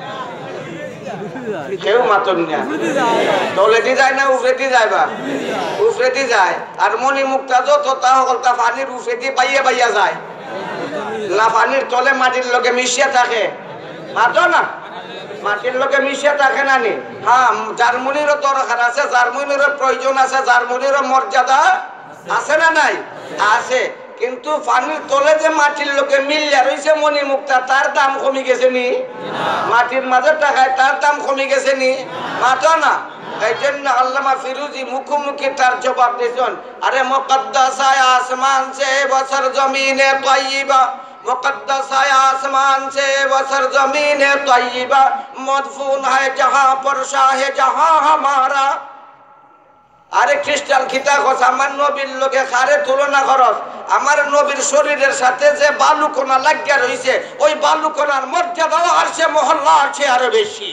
কেউ মাতন না তলেটি যায় না উফরেটি যায় বা উফরেটি যায় আর মনি মুক্তা যত তা সকল তা পানির উফরেটি বাইয়া যায় না পানির তলে মাটির লগে মিশিয়ে থাকে মাতো না মাটির লগে মিশিয়ে থাকে না নি হ্যাঁ জার্মানিরও দরকার আছে জার্মানিরও প্রয়োজন আছে জার্মানিরও মর্যাদা আছে না নাই আছে কিন্তু পানির তলে যে মাটির লোকে মিল্লা রয়েছে মনি মুক্তা তার দাম কমে গেছে নি মাটির মাঝে টাকায় তার দাম কমে গেছে নি মাতো না এই জন্য আল্লামা ফিরুজি মুখোমুখি তার জবাব দিয়েছেন আরে মুকদ্দাস है आसमान से व सरजमीन तय्यिबा मुकद्दस है आसमान से व सरजमीन तय्यिबा मदफून है जहां पर शाह जहां हमारा আরে খ্রিস্টান খিতা কস আমার নবীর লোকে খারে তুলনা করস আমার নবীর শরীরের সাথে যে বালুকণা লাগিয়া রইছে ওই বালুকণার মর্যাদাও আরশে মহল্লা আছে আরো বেশি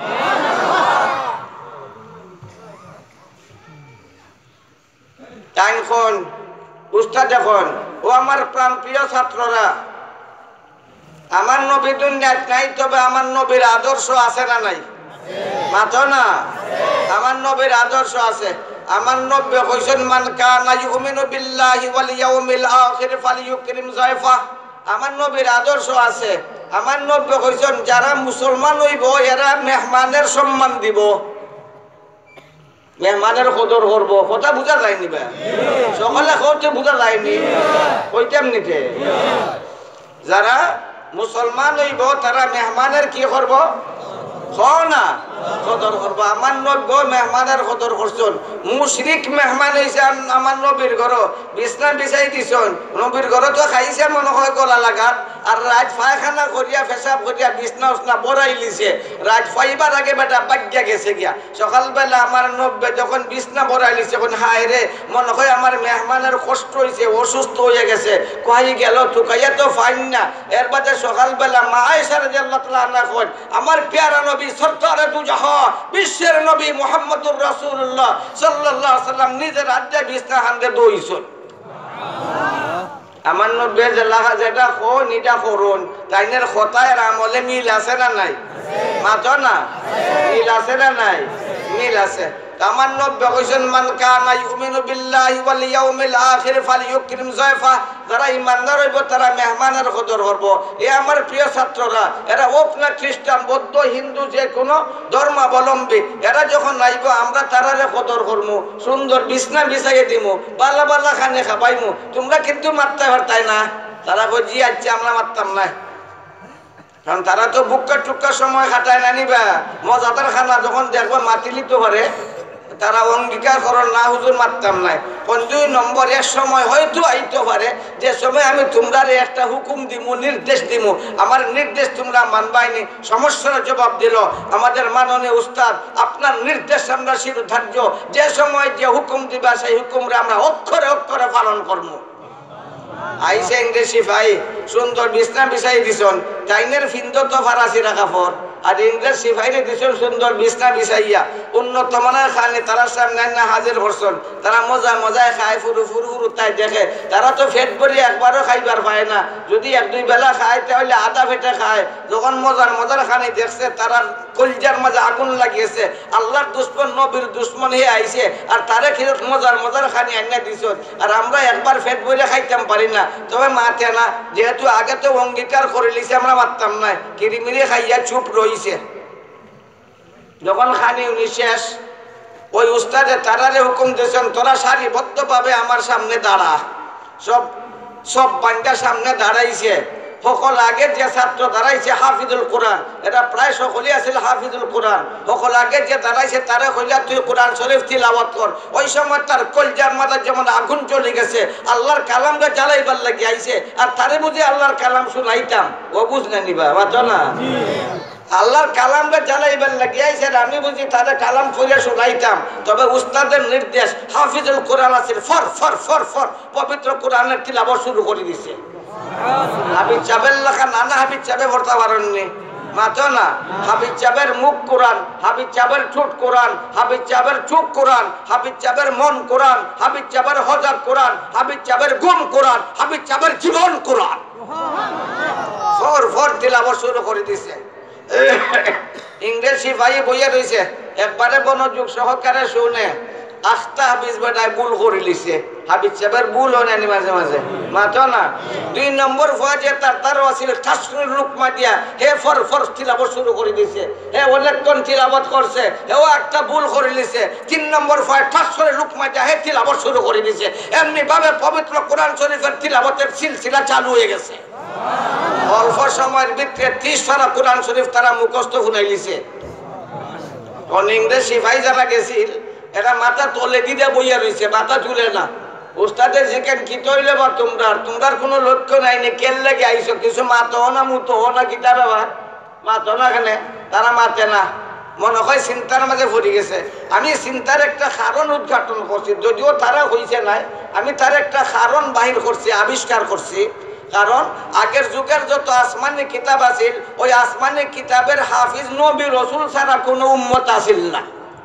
এখন উস্তাদ এখন ও আমার প্রাণপ্রিয় ছাত্ররা আমার নবী দুনিয়ায় নাই তবে আমার নবীর আদর্শ আছে না নাই মাতো না আমার নবীর আদর্শ আছে আমার নবী কইছেন মান কানা ইউমিনু বিল্লাহি ওয়াল ইয়াউমিল আখির ফালিয়ুকরিম যায়ফা আমার নবীর আদর্শ আছে আমার নবী কইছেন যারা মুসলমান হইব এরা মেহমানের সম্মান দিব মেহমানের কদর করব কথা বুঝা যায়নি বা সকালে কইতে বুঝা যায়নি কইতাম নিতে যারা মুসলমান হইব তারা মেহমানের কি করব না কদর করব আমার নবী মেহমানের কদর করছেন মুশরিক মেহমান হইছে আমার নবীর ঘর বিছনা বিছাই দিছেন নবীর ঘর তো খাইছে মনে হয় গলা লাগাত আর রাত পায়খানা করিয়া পেশাব করিয়া বিছনা উছনা বড়াই লিছে রাত পাইবার আগে বেটা বাগ্যা গেছে গিয়া সকালবেলা আমার নবী যখন বিছনা বড়াই লিছে কোন হায় রে মনে হয় আমার মেহমানের কষ্ট হইছে অসুস্থ হয়ে গেছে কই গেল তুকাইয়া তো ফাইন না এর বাদে সকালবেলা মা আয়েশা রাদিয়াল্লাহু তাআলা আনহা কই আমার প্যারা নবী সরকারে দু জাহান বিশ্বের নবী মুহাম্মদুর রাসূলুল্লাহ সাল্লাল্লাহু আলাইহি ওয়াসাল্লাম নিজের হাতে বিছনা হাতে দইছেন আমার নবী যে লাগা যেটা কোন এটা করুন তাইনের কথার আমলে মিল আছে না নাই মাতো না মিল আছে না নাই মিল আছে আমার নবী কইছেন মান কানা ইউমিনু বিল্লাহি ওয়াল ইয়াউমিল আখির ফালিয়ুকরিম যায়ফা যারা ঈমানদার হইব তারা মেহমানের কদর করব এ আমার প্রিয় ছাত্ররা এরা ওপনা খ্রিস্টান বৌদ্ধ হিন্দু যে কোনো ধর্মাবলম্বী এরা যখন আইব আমরা তারারে কদর করব সুন্দর বিছনা বিছাইয়ে দিমু বালা বালা খানে খাবাইমু তোমরা কিন্তু মারতে পারতাই না তারা কই আচ্ছা আমরা মারতাম না কারণ তারা তো বুক্কা টুক্কা সময় কাটায় না নিবা মজাদার খানা যখন দেখবো মাতিলি তো পারে তারা অঙ্গীকার করেন না হুজুর মারতাম নাই কোন 2 নম্বর এর সময় হয়তো আইতে পারে যে সময় আমি তোমরা একটা হুকুম দিমু নির্দেশ দিমু আমার নির্দেশ তোমরা মানবাইনি সমস্যার জবাব দিল আমাদের মাননীয় উস্তাদ আপনার নির্দেশ আমরা শিরোধার্য যে সময় যে হুকুম দিবা সেই হুকুমরা আমরা অক্ষরে অক্ষরে পালন করবো আইসে ইংরেজি ভাই সুন্দর বিছনা বিছাই দিছন চাইনের ফিন্দ তো ফারাসি রাখা পর আর ইংরেজ সিপাহীরে দিছন সুন্দর বিছনা বিছাইয়া উন্নত মানের খানে তারা সামনে না হাজির করছেন তারা মজা মজায় খায় ফুরু ফুরু ফুরু তাই দেখে তারা তো পেট ভরি একবারও খাইবার পায় না যদি 1-2 বেলা খায় তাহলে আধা পেটে খায় যখন মজার খানি দেখছে তারা কলজার মাঝে আগুন লাগিয়েছে আল্লাহর দুশমন নবীর দুশমন হয়ে আইছে আর তারে খেয়ে মজার খানি আনিয়া দিছন আর আমরা একবার পেট ভরে খাইতাম পারি না তবে মাতে না যেহেতু আগে তো অঙ্গীকার করে লিছে আমরা মারতাম না কিরিমিরি খাইয়া চুপ রইছে যখন খানি উনি শেষ ওই উস্তাদে তারারে হুকুম দিয়েছেন তোরা সারিবদ্ধভাবে আমার সামনে দাঁড়া সব বান্দা সামনে দাঁড়াইছে সকল আগে যে ছাত্র দাঁড়াইছে হাফিজুল কোরআন এটা প্রায় সকলেই আছিল হাফিজুল কোরআন সকল আগে যে দাঁড়াইছে তারা কইলা তুই কোরআন শরীফ তিলাওয়াত কর ওই সময় তার কলজার মাথায় যেমন আগুন চলে গেছে আল্লাহর কালামকে জ্বালাইবার লাগি আইছে আর তারে বুঝে আল্লাহর কালাম শুনাইতাম ও বুঝ না নিবা বাতো না আল্লাহর কালামকে জ্বালাইবার লাগি আইছে আমি বুঝি তাদের কালাম পড়ে শুনাইতাম তবে উস্তাদের নির্দেশ হাফিজুল কোরআন আছে ফর ফর ফর ফর পবিত্র কোরআনের তিলাওয়াত শুরু করে দিছে হাবিব চাবের লেখা নানা হাবিব চাবে ভর্তা পারেননি মাতো না হাবিব চাবের মুখ কোরআন হাবিব চাবের ঠোঁট কোরআন হাবিব চাবের চোখ কোরআন হাবিব চাবের মন কোরআন হাবিব চাবের হজর কোরআন হাবিব চাবের গুম কোরআন হাবিব চাবের জীবন কোরআন ফর ফর তিলাওয়াত শুরু করে দিছে ইংরেজি ভাই বইয়া রয়েছে একবারে মনোযোগ সহকারে শুনে আখতা হাফিজ বেটায় ভুল করে লিছে হাফিজ সাহেবের ভুল হয় না মাঝে মাঝে মাতো না 2 নম্বর ফজে তার ওয়াসিল ঠাসুর লুকমা দিয়া হে ফর তিলাওয়াত শুরু করে দিয়েছে হে অনেকক্ষণ তিলাওয়াত করছে হেও একটা ভুল করে লিছে 3 নম্বর ফয় ঠাসুর লুকমা দিয়া হে তিলাওয়াত শুরু করে দিয়েছে এমনি ভাবে পবিত্র কোরআন শরীফের তিলাওয়াতের সিলসিলা চালু হয়ে গেছে অল্প সময়ের ভিতরে 30 পারা কোরআন শরীফ তারা মুখস্থ শুনাই লিছে কোন ইংরেজি সিপাহী যারা গেছিল এরা মাথা তলে দিয়ে বইয়া রয়েছে মাথা তুলে না উস্তাদের জিজ্ঞেন কি তৈলে বা তোমরার কোনো লক্ষ্য নাই নি কেন লেগে আইসো কিছু মাতো না মুতো না কিতা ব্যাপার মাতো না এখানে তারা মাতে না মনে হয় চিন্তার মাঝে পড়ে গেছে আমি চিন্তার একটা কারণ উদ্ঘাটন করছি যদিও তারা হয়েছে নাই আমি তার একটা কারণ বাহির করছি আবিষ্কার করছি কারণ আগের যুগের যত আসমানি কিতাব আছিল ওই আসমানি কিতাবের হাফিজ নবী রাসূল ছাড়া কোনো উম্মত আছিল না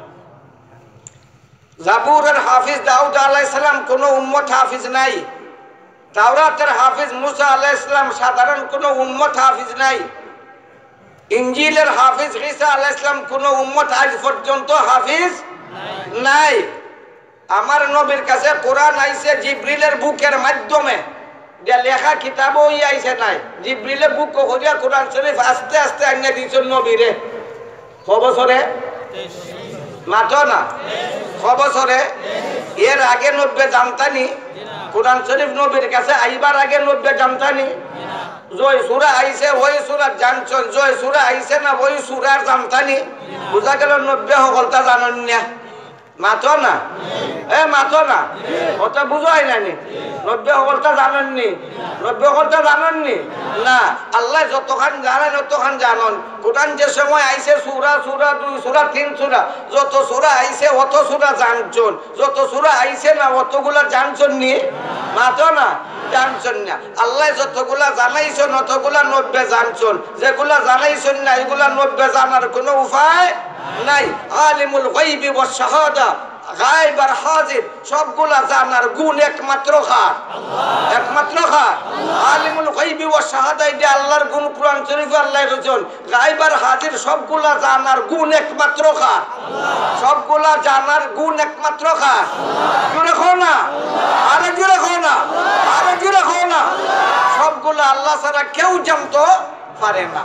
জাবুরের হাফিজ দাউদ আলাইহিস সালাম কোনো উম্মত হাফিজ নাই তাওরাতের হাফিজ মুসা আলাইহিস সালাম সাধারণ কোনো উম্মত হাফিজ নাই ইনজিলের হাফিজ ঈসা আলাইহিস সালাম কোনো উম্মত আজ পর্যন্ত হাফিজ নাই আমার নবীর কাছে কোরআন আইছে জিবরিলের বুকের মাধ্যমে যে লেখা কিতাবও আইছে নাই জিবরিলের বুক করিয়া কোরআন শরীফ আস্তে আস্তে আইনা দিয়েছেন নবীরে কয় বছরে মাত্র না কয় বছরে এর আগে 90 জানতানি কোরআন শরীফ নবীর কাছে আইবার আগে 90 জানতানি জয় সূরা আইছে ওই সূরা জানছেন জয় সূরা আইছে না ওই সূরার জানতানি বুঝা গেল 90 হকলতা জানেন না মাতো না মাতো না ওটা বুঝাই নানি 90 হকলতা জানেননি 90 হকলতা জানেননি না আল্লাহ যতখান জানেন ততখান জানেন কোরআন যে সময় আইছে সূরা 2 সূরা 3 সূরা যত সূরা আইছে অত সূরা জানছেন যত সূরা আইছে না অতগুলা জানছেন নি মাতো না জানছেন না আল্লাহ যতগুলা জানাইছেন অতগুলা 90 জানছেন যেগুলা জানাইছেন না এগুলা 90 জানার কোনো উপায় নাই আলিমুল গায়বি ওয়াস শাহাদা গায়ব আর হাজির সবগুলা জানার গুণ একমাত্র কার আল্লাহ একমাত্র কার আলিমুল গায়বি ওয়াস শাহাদা এটা আল্লাহর গুণ কোরআন শরীফে আল্লাহ বলেছেন গায়ব আর হাজির সবগুলা জানার গুণ একমাত্র কার আল্লাহ সবগুলা জানার গুণ একমাত্র কার আল্লাহ জোরে কও না আরে জোরে কও না আরে জোরে কও না সবগুলা আল্লাহ ছাড়া কেউ জানতে পারে না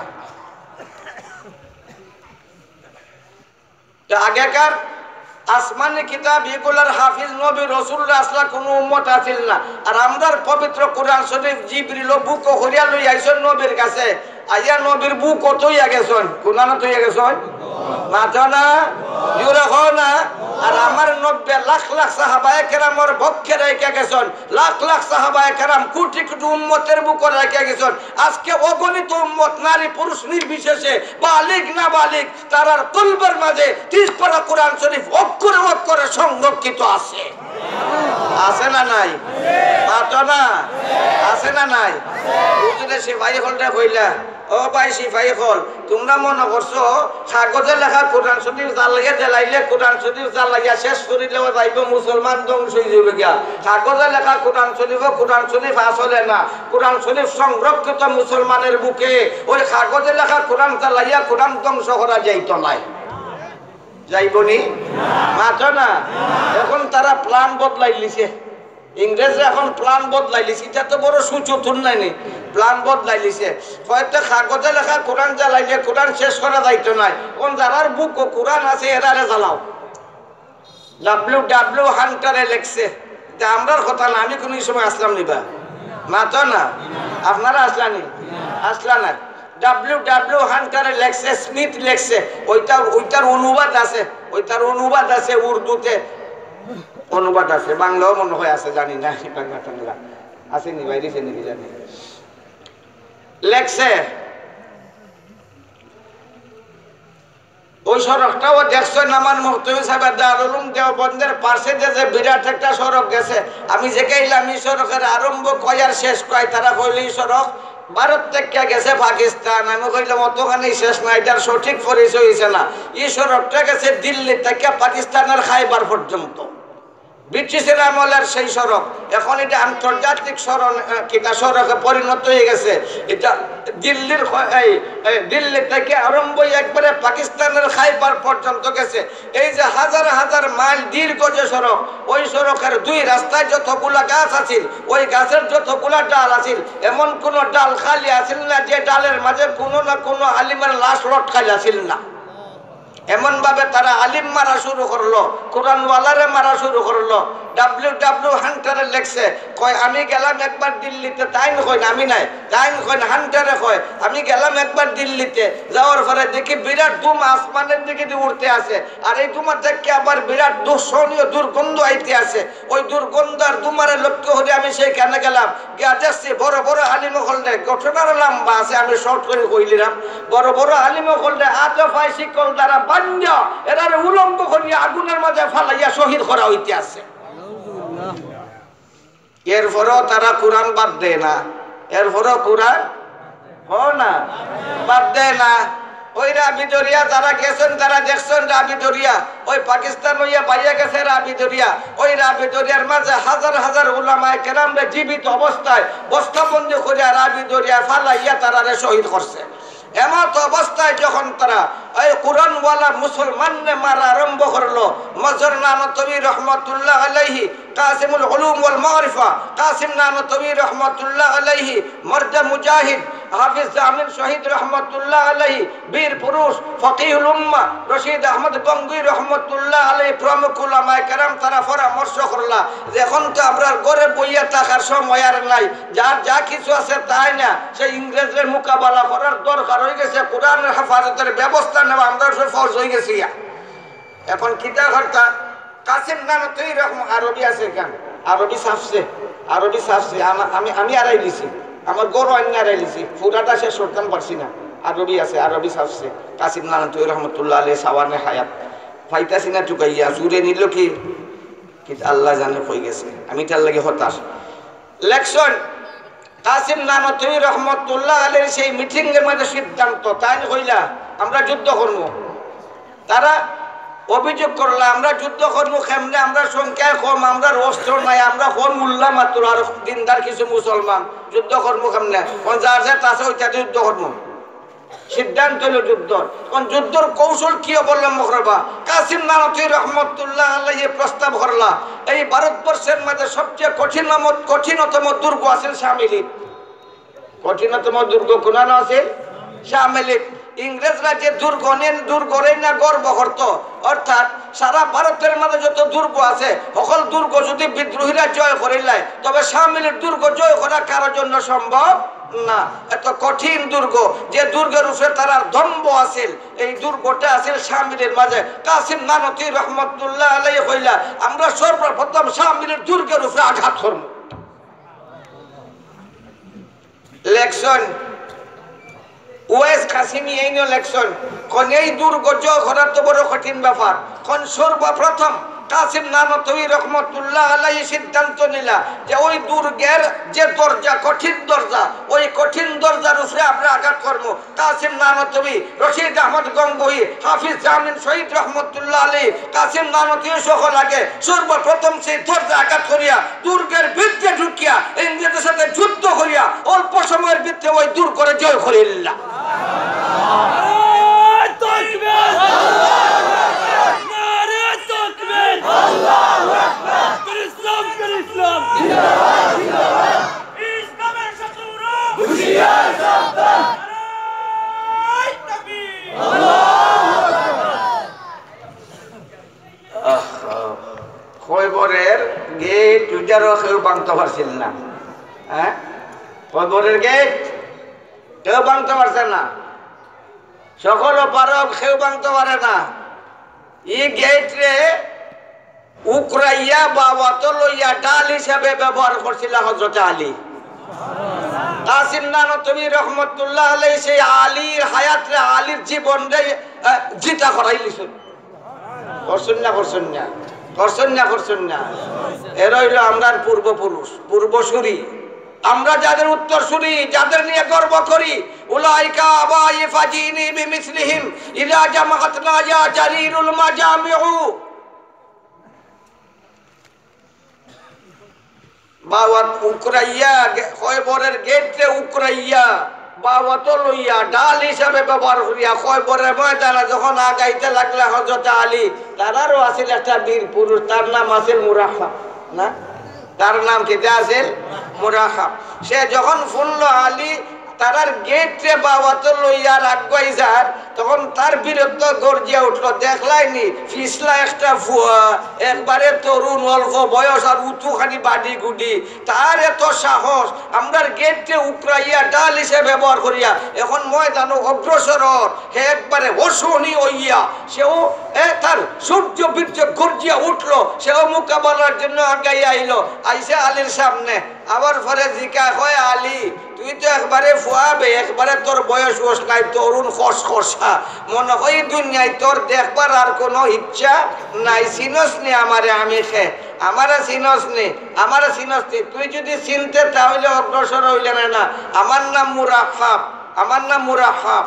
আগেকার আসমানি কিতাব এগুলার হাফিজ নবী রাসূলুল্লাহ আসলা কোনো উম্মত আছিল না আর আমরার পবিত্র কোরআন শরীফ জিবরিল বুক করিয়া লই আইছেন নবীর কাছে আইয়া নবীর বুক কতই গেছেন কোরআন তৈয়া গেছেন মাথা না জোরে হয় না আর আমার 90 লাখ লাখ সাহাবায়ে কেরামের পক্ষে রেখে গেছেন লাখ লাখ সাহাবায়ে কেরাম কোটি কোটি উম্মতের বুক রেখে গেছেন আজকে অগণিত উম্মত নারী পুরুষ নির্বিশেষে বালিগ না বালিগ তারার কলবের মাঝে 30 পারা কোরআন শরীফ অক্ষরে সংরক্ষিত আছে আছে না নাই মাথা না আছে না নাই বুঝলে সে ভাই হলটা কইলা ও ভাই সিপাহী হল তোমরা মনে করছো কাগজে লেখা কোরআন শরীফ জ্বালাইয়া জ্বালাইলে কোরআন শরীফ জ্বালাইয়া শেষ করিলে যাইব মুসলমান ধ্বংস হয়ে যাবে গিয়া কাগজে লেখা কোরআন শরীফ আসলে না কোরআন শরীফ সংরক্ষিত মুসলমানের বুকে ওই কাগজে লেখা কোরআন জ্বালাইয়া কোরআন ধ্বংস করা যাইতো নাই যাইবনি মাথা না এখন তারা প্ল্যান বদলাই লিছে ইংরেজ এখন প্ল্যান বদলাই লিছে এটা তো বড় সুচতুর নাই প্ল্যান বদলাই লিছে হয়তো কাগজে লেখা কোরআন জ্বালাইলে কোরআন শেষ করা যাইতো নাই কোন যারার বুক কোরআন আছে এরারে জ্বালাও ডাব্লিউ হান্টারে লেখছে তা আমরার কথা না আমি কোনো সময় আসলাম নিবা মাথা না আপনারা আসলানি আসলা না ডাব্লিউ হান্টারে লেখছে স্মিথ লেখছে ওইটার অনুবাদ আছে উর্দুতে অনুবাদ আছে বাংলাও মনে হয় আছে জানি না বাংলা টাংলা আছে নি বাইরে নাকি জানি লেখছে ওই সড়কটাও দেখছেন আমার মুফতি সাহেব দারুল উলুম দেওবন্দের পাশে যে বিরাট একটা সড়ক গেছে আমি যে গেলাম এই সড়কের আরম্ভ কয় আর শেষ কয় তারা কইল এই সড়ক ভারত থেকে গেছে পাকিস্তান আমি কইলাম অতখানি শেষ না এটার সঠিক পরিচয় হয়েছে না এই সড়কটা গেছে দিল্লি থেকে পাকিস্তানের খাইবার পর্যন্ত ব্রিটিশের আমলের সেই সড়ক, এখন এটা আন্তর্জাতিক সড়কে পরিণত হয়ে গেছে। এটা দিল্লি থেকে আরম্ভ হয়ে একবারে পাকিস্তানের খাইবার পর্যন্ত গেছে। এই যে হাজার হাজার মাইল দীর্ঘ যে সড়ক, ওই সড়কের দুই রাস্তায় যতগুলা গাছ আছিল, ওই গাছের যতগুলা ডাল আছিল, এমন কোন ডাল খালি আছিল না যে ডালের মাঝে কোনো না কোনো আলিমের লাশ লটকাই আছিল না। এমন ভাবে তারা আলিম মারা শুরু করলো, কোরআনওয়ালারে মারা শুরু করলো। ডাব্লিউ হান্টারে লেখছে, কয় আমি গেলাম একবার দিল্লিতে, তাই কয় না আমি নাই, তাই কয় না হান্টারে কয় আমি গেলাম একবার দিল্লিতে, যাওয়ার পরে দেখি বিরাট ধুমা আসমানের দিকে উঠতে আছে, আর এই ধুমা থেকে আবার বিরাট দূষণীয় দুর্গন্ধ আইতে আছে। ওই দুর্গন্ধ আর ধুমারে লক্ষ্য করে আমি সেইখানে গেলাম, গিয়া দেখছি বড় বড় আলিম হলদে, ঘটনার লম্বা আছে, আমি শর্ট করে কইলিলাম। বড় বড় আলিম হলদে আতফাই শিকল দ্বারা বান্ধা এরারে উলম্ব করিয়া আগুনের মাঝে ফালাইয়া শহীদ করা হইতে আছে। এরপরও তারা কোরআন বাদ দেয় না, এরপরও কোরআন না বাদ দেয় না। ওই রাবি দরিয়া যারা গেছেন তারা দেখছেন, রাবি দরিয়া ওই পাকিস্তান হইয়া পাইয়া গেছে রাবি দরিয়া। ওই রাবি দরিয়ার মাঝে হাজার হাজার উলামায়ে কেরামরে জীবিত অবস্থায় বস্তাবন্দি করিয়া রাবি দরিয়া ফালাইয়া তারারে শহীদ করছে। এমত অবস্থায় যখন তারা এই কোরআনওয়ালা মুসলমানরে মারা আরম্ভ করলো, মজর নানতবী রহমতুল্লাহ আলাইহি, কাসিমুল উলুম ওয়াল মারিফা কাসিম নানতবী রহমতুল্লাহ আলাইহি, মর্দা মুজাহিদ হাফিজ জামিল শহীদ রহমতুল্লাহ আলাইহি, বীর পুরুষ ফকিহুল উম্মাহ রশিদ আহমদ গঙ্গুই রহমতুল্লাহ আলাইহি প্রমুখ উলামায়ে কেরাম তারা পরামর্শ করলা যে এখন তো আপনার ঘরে বইয়া থাকার সময় আর নাই, যার যা কিছু আছে তাই না, সেই ইংরেজদের মোকাবেলা করার দরকার হয়ে গেছে, কোরআনের হেফাজতের ব্যবস্থা নেওয়া আমরা সব ফরজ হয়ে গেছি। এখন কিতা করতা কাসিম নানতবী রহমত আরবি আছে, কেন আরবি ছাপছে, আরবি ছাপছে, আমি আড়াই দিছি, আমার গরু আইনি আড়াই দিছি, পুরাটা শেষ করতাম পারছি না। আরবি আছে, আরবি ছাপছে, কাসিম নানতবী রহমতুল্লাহ আলাইহি সাওয়ানে হায়াত ফাইতাছি না টুকাইয়া জুড়ে নিল কি আল্লাহ জানে হয়ে গেছে। আমি তার লাগে হতাশ। লেকশন কাসিম নানতবী রহমতুল্লাহ আলাইহি সেই মিটিং এর মধ্যে সিদ্ধান্ত তাই হইলা আমরা যুদ্ধ করব। তারা অভিযোগ করলা আমরা যুদ্ধ করবো কেমনে, আমরা সংখ্যায় কম, আমরা অস্ত্র নাই, আমরা কম উল্লাহ মাত্র, আর দিনদার কিছু মুসলমান, যুদ্ধ করবো কেমনে? যার যে তাছে ওইটাতে যুদ্ধ করবো। সিদ্ধান্ত হলো যুদ্ধ। কোন যুদ্ধের কৌশল কি অবলম্বন করবা? কাসিম নানতবী রহমতুল্লাহ আলাইহি প্রস্তাব করলা, এই ভারতবর্ষের মধ্যে সবচেয়ে কঠিনতম দুর্গ আছে শামিলিত। কঠিনতম দুর্গ কোন আছে? শামিলিত। ইংরেজরা যে দুর্গরে না গর্ব করত, অর্থাৎ সারা ভারতের মধ্যে যত দুর্গ আছে সকল দুর্গ যদি বিদ্রোহীরা জয় করিলাই, তবে শামিলির দুর্গ জয় করা কারোর জন্য সম্ভব না। এত কঠিন দুর্গ, যে দুর্গের উপরে তারা দম্ভ আছিল, এই দুর্গটা আছিল শামিলের মাঝে। কাসিম নানতবী রহমতুল্লাহ আলাইহি কইলা আমরা সর্বপ্রথম শামিলের দুর্গের উপরে আঘাত করব। লেকশন ওয়েস কাসিমি এই লেকশন কোন এই দুর্গ জয় করা তো বড় কঠিন ব্যাপার। কোন সর্বপ্রথম কাসিম নানতবী রহমতুল্লাহ আলাইহি সিদ্ধান্ত নিলা যে ওই দুর্গের যে দরজা, কঠিন দরজা, ওই কঠিন দরজার উপরে আমরা আঘাত করবো। কাসিম নানতবী, রশিদ আহমদ গঙ্গুই, হাফিজ জামিল শহীদ রহমতুল্লাহ আলাইহি, কাসিম নানতবী সকল আগে সর্বপ্রথম সেই দরজা আঘাত করিয়া দুর্গের ভিতরে ঢুকিয়া ইংরেজদের সাথে যুদ্ধ করিয়া অল্প সময়ের ভিতরে ওই দুর্গরে জয় করিলা। আল্লাহু আকবার। ইসলাম ইসলাম জিন্দাবাদ জিন্দাবাদ। ইসলামের শত্রুরা হুঁশিয়ার সাবধান। নারায়ে তাকবীর। আল্লাহু আকবার। খয়বরের গেট উজারও কেউ ভাঙতে পারছিল না। হ্যাঁ, খয়বরের গেট কেউ ভাঙতে পারছে না, সকল পারক কেউ ভাঙতে পারে না। এই গেট রে উকরাইয়া বা লইয়া ডাল হিসাবে ব্যবহার করছিল হযরত আলী। কাসিম নানতবী রহমতুল্লাহ আলাইহি সেই আলীর হায়াত রে, আলীর জীবন রে জিতা করাইলিছেন। করছেন না করছেন না করছেন না করছেন না? এর হইল আমরার পূর্বপুরুষ, পূর্বসূরি। আমরা যাদের উত্তরসূরি, যাদের নিয়ে গর্ব করি, উলাইকা আবাই ফাজিনি বিমিসলিহিম ইলা জামাআতনা ইয়া জারিরুল মাজামিউ। বাওয়াত উকরাইয়া খয়বরের গেটে উকরাইয়া বাওয়াত লইয়া ডাল হিসাবে ব্যবহার করিয়া খয়বরের ময়দানে যখন আগাইতে লাগলে হযরত আলী তারারও আছিল একটা বীর পুরুষ, তার নাম আছিল মুরাহা না, তার নাম কি আছিল মুরাহা। সে যখন শুনলো আলী তারার গেটে বাওয়াত লইয়া আগাই যার, তখন তার বিরুদ্ধে গর্জিয়া উঠলো। দেখলাইনি ফিসলা একটা ফুয়া একবারে তরুণ অল্প বয়স আর উঁচুখানি বাড়ি গুডি, তার এত সাহস আমরার গেটে উকরাইয়া ডাল হিসেবে ব্যবহার করিয়া এখন ময়দানো অগ্রসর হে একবারে অসহনী হইয়া সেও তার সূর্য বীর্য গর্জিয়া উঠলো, সেও মোকাবেলার জন্য আগাইয়া আইলো। আইসে আলীর সামনে আবার পরে জিকা হয় আলী তুই তো একবারে ফুয়াবে, একবারে তোর বয়স বস নাই, তরুণ খসখসা, মনে হয় দুনিয়ায় তোর দেখবার আর কোনো ইচ্ছা নাই, চিনস নি আমারে, আমি খে আমারে চিনস নি, আমারে চিনস নি, তুই যদি চিনতে তাহলে অগ্রসর হইলে না। আমার নাম মুরাহাব, আমার নাম মুরাহাব।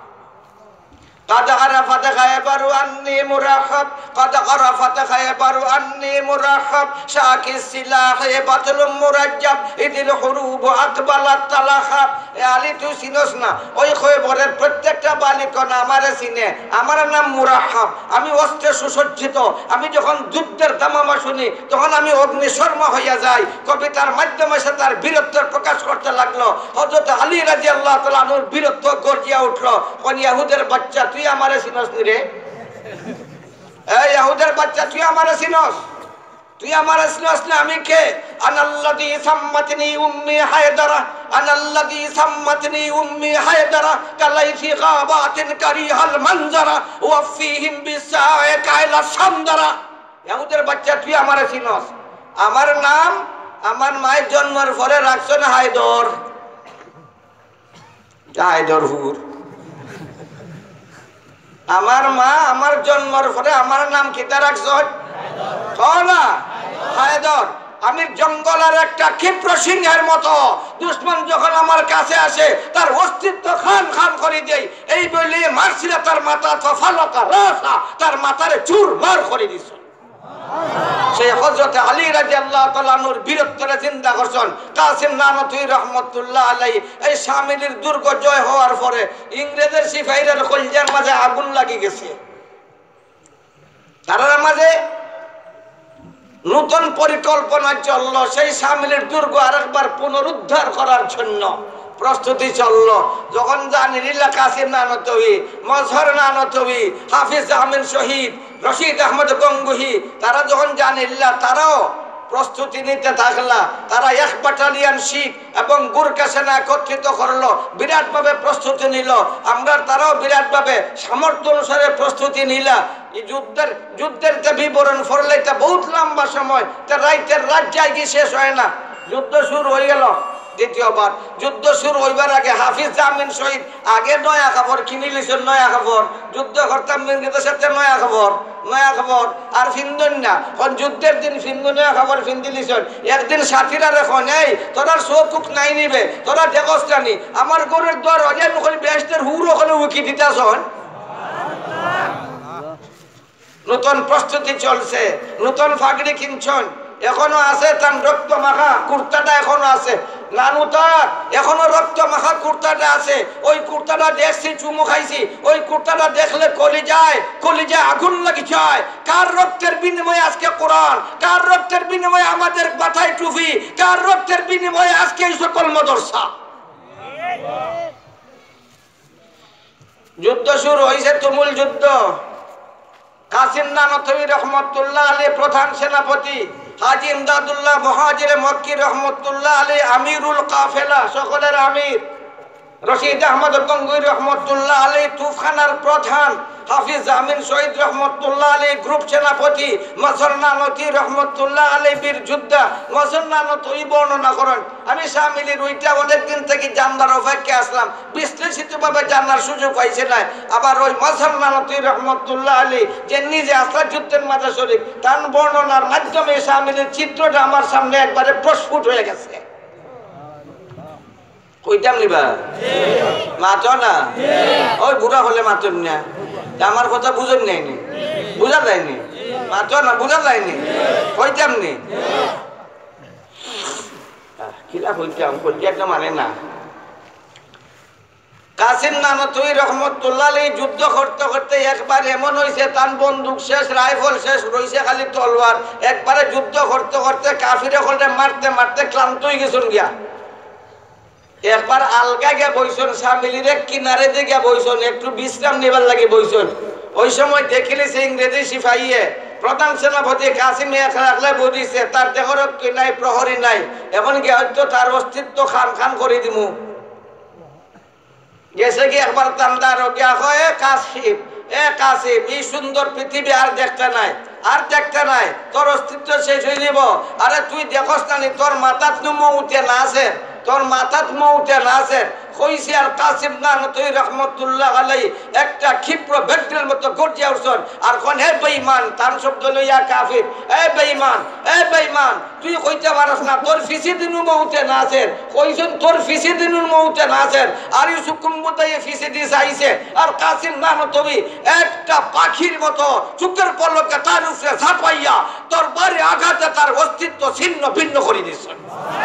قد عرفت خيبر أني مرحب، قد عرفت خيبر أني مرحب، شاك السلاح بطل مرجب إذ الحروب أقبلت تلخب। আলী তুই চিনস না, ওই খয়বরের প্রত্যেকটা বালিকণ আমারে চিনে, আমার নাম মুরাহাব, আমি অস্ত্রে সুসজ্জিত, আমি যখন যুদ্ধের দামামা শুনি তখন আমি অগ্নিশর্মা হইয়া যাই। কবিতার মাধ্যমে সে তার বীরত্ব প্রকাশ করতে লাগলো। হযরত আলী রাদিয়াল্লাহু তাআলা আনহুর বীরত্ব গর্জিয়া উঠলো। কোন ইহুদের বাচ্চা তুই আমারে চিনস নি রে? এই ইহুদের বাচ্চা তুই আমারে চিনস? তুই আমারে চিনস না? আমি কে? আনাল্লাযী সাম্মাতনি উম্মি হায়দারা, আনাল্লাযী সাম্মাতনি উম্মি হায়দারা কালাইফি গাবাতিন কারিহাল মানজারা ওয়া ফীহিম বিসায়ে কাইলা সামদারা। ইহুদের বাচ্চা তুই আমারে চিনস? আমার নাম আমার মায়ের জন্মের পরে রাখছ না হায়দর, হায়দর হুর। আমার মা আমার জন্মের পরে আমার নাম কিতা রাখছ না হায়দর। আমি জঙ্গলের একটা ক্ষিপ্র সিংহের মতো, দুশ্মন যখন আমার কাছে আসে তার অস্তিত্ব খান খান করে দেই, এই বলে মারছিল তার মাথা ফালাকা রাসা, তার মাথারে চুর মার করে দিছ। সেই হযরত আলী রাদিয়াল্লাহু তাআলা আনহুর বীরত্বরে চিন্তা করছেন। কাসিম নানতুই রাহমাতুল্লাহ আলাইহি এই শামিলের দুর্গ জয় হওয়ার পরে ইংরেজের সিপাহীদের কলজার মাঝে আগুন লাগি গেছে। তার মাঝে নতুন পরিকল্পনা চললো, সেই শামিলের দুর্গ আরেকবার পুনরুদ্ধার করার জন্য প্রস্তুতি চললো। যখন জানিল্লা কাসিম নানতুই, মজহর নানতুই, হাফিজ আমিন শহীদ, রশিদ আহমদ গঙ্গুহি, তারা যখন জানিল্লা তারাও প্রস্তুতি নিতে থাকলা। তারা 1 ব্যাটালিয়ন শিখ এবং গুরখা সেনা একত্রিত করলো, বিরাটভাবে প্রস্তুতি নিল। আমরা তারাও বিরাটভাবে সামর্থ্য অনুসারে প্রস্তুতি নিলা। এই যুদ্ধের বিবরণ পড়লে এটা বহুত লম্বা সময়, রাইতের রাত জায়গি শেষ হয় না। যুদ্ধ শুরু হয়ে গেল। দ্বিতীয়বার যুদ্ধ শুরু হইবার আগে হাফিজ আমিন শহীদ আগে নয়া খবর কিনে লিছেন, নয়া খবর যুদ্ধ করতাম মির্গেদের সাথে, নয়া খবর আর ফিন্দন না। যুদ্ধের দিন ফিন্দু নয়া খবর ফিন্দি লিছেন। একদিন সাথীরা এখন এই তোরা চৌকুক নাই নিবে, তোরা দেখস্তানি আমার গরুর দর অজান করে বেহেশতের হুর ওখানে উকি দিতেছন। নতুন প্রস্তুতি চলছে, নতুন ফাগড়ি কিনছন, এখনো আছে তার রক্ত মাখা কুর্তাটা এখনো আছে, নানুতার এখনো রক্ত মাখা কুর্তাটা আছে। ওই কুর্তাটা দেখছি, চুমু খাইছি, ওই কুর্তাটা দেখলে কলিজায় আগুন লাগি যায়। কার রক্তের বিনিময়ে আজকে কোরআন, কার রক্তের বিনিময়ে আমাদের মাথায় টুপি, কার রক্তের বিনিময়ে আজকে এই সকল মাদ্রাসা। যুদ্ধ শুরু হয়েছে, তুমুল যুদ্ধ। কাসিম নানতুই রহমতুল্লাহ আলী প্রধান সেনাপতি, হাজী ইমদাদুল্লাহ মুহাজির মক্কি রহমতুল্লাহ আলী আমিরুল কাফেলা, সকলের আমির, রশিদ আহমদ গঙ্গুই রহমতুল্লাহ আলী তুফখানার প্রধান, হাফিজ আমিন শহীদ রহমতুল্লাহ আলী গ্রুপ সেনাপতি, মজহর নানতী রহমতুল্লাহ আলী বীর যোদ্ধা। মজহর নানতী বর্ণনা করেন, আমি শামিলির ওইটা অনেকদিন থেকে জানবার অপেক্ষা আসলাম, বিশ্লেষিতভাবে জানার সুযোগ পাইছে না। আবার ওই মজহর নানতী রহমতুল্লাহ আলী যে নিজে আসলা যুদ্ধের মাঝে শরীফ, তার বর্ণনার মাধ্যমে শামিলির চিত্রটা আমার সামনে একবারে প্রস্ফুট হয়ে গেছে। কইতাম নিবা মাত না, ওই বুড়া হলে মাতন না, আমার কথা বুঝেন নাইনি, বুঝা যায়নি, মাত না বুঝা যায়নি, কইতাম নি। কিলা কইতাম কইটা মানে না। কাসিম নানতুই রহমতুল্লাহ আলাইহি যুদ্ধ করতে করতে একবার এমন হইছে তার বন্দুক শেষ, রাইফেল শেষ, রইছে খালি তলোয়ার। একবারে যুদ্ধ করতে করতে কাফিরে হলে মারতে মারতে ক্লান্ত হয়ে গেছেন গিয়া। একবার আলগা গিয়া বইছেন, সামিলিরে কিনারে দিয়ে গিয়া বইছেন, একটু বিশ্রাম নেবার লাগে বইছেন। ওই সময় দেখিলে সে ইংরেজি সিপাহীয়ে প্রধান সেনাপতি কাসিম একলা বদিছে, তার দেহরক্ষী নাই, প্রহরী নাই। এখন গিয়া হয়তো তার অস্তিত্ব খান খান করে দিমু। গেছে কি একবার তান্দার গিয়া হয়, কাসিম কাসিম, এই সুন্দর পৃথিবী আর দেখতে নাই, আর দেখতে নাই, তোর অস্তিত্ব শেষ হয়ে যাব। আরে তুই দেখস না তোর মাথাত মৌতে না আছে, তোর মাথাত মৌতে না আছে। কইছে আর কাসিম নানতুই রহমতুল্লাহ আলাইহি একটা ক্ষিপ্র ব্যক্তির মতো গর্জিয়া উঠছেন আর কোন হে বেঈমান, তার শব্দ লইয়া কাফির, এ বেঈমান, এ বেঈমান, তুই কইতে পারস না তোর ফিসি দিনু মৌতে না আছে। কইছেন তোর ফিসি দিনু মৌতে না আছে, আর ইউসুকুম মুতাই ফিসি দি চাইছে। আর কাসিম নানতুই একটা পাখির মতো চুকের পলকে তার উপরে ঝাঁপাইয়া তোর বাড়ি আঘাতে তার অস্তিত্ব ছিন্ন ভিন্ন করে দিচ্ছেন।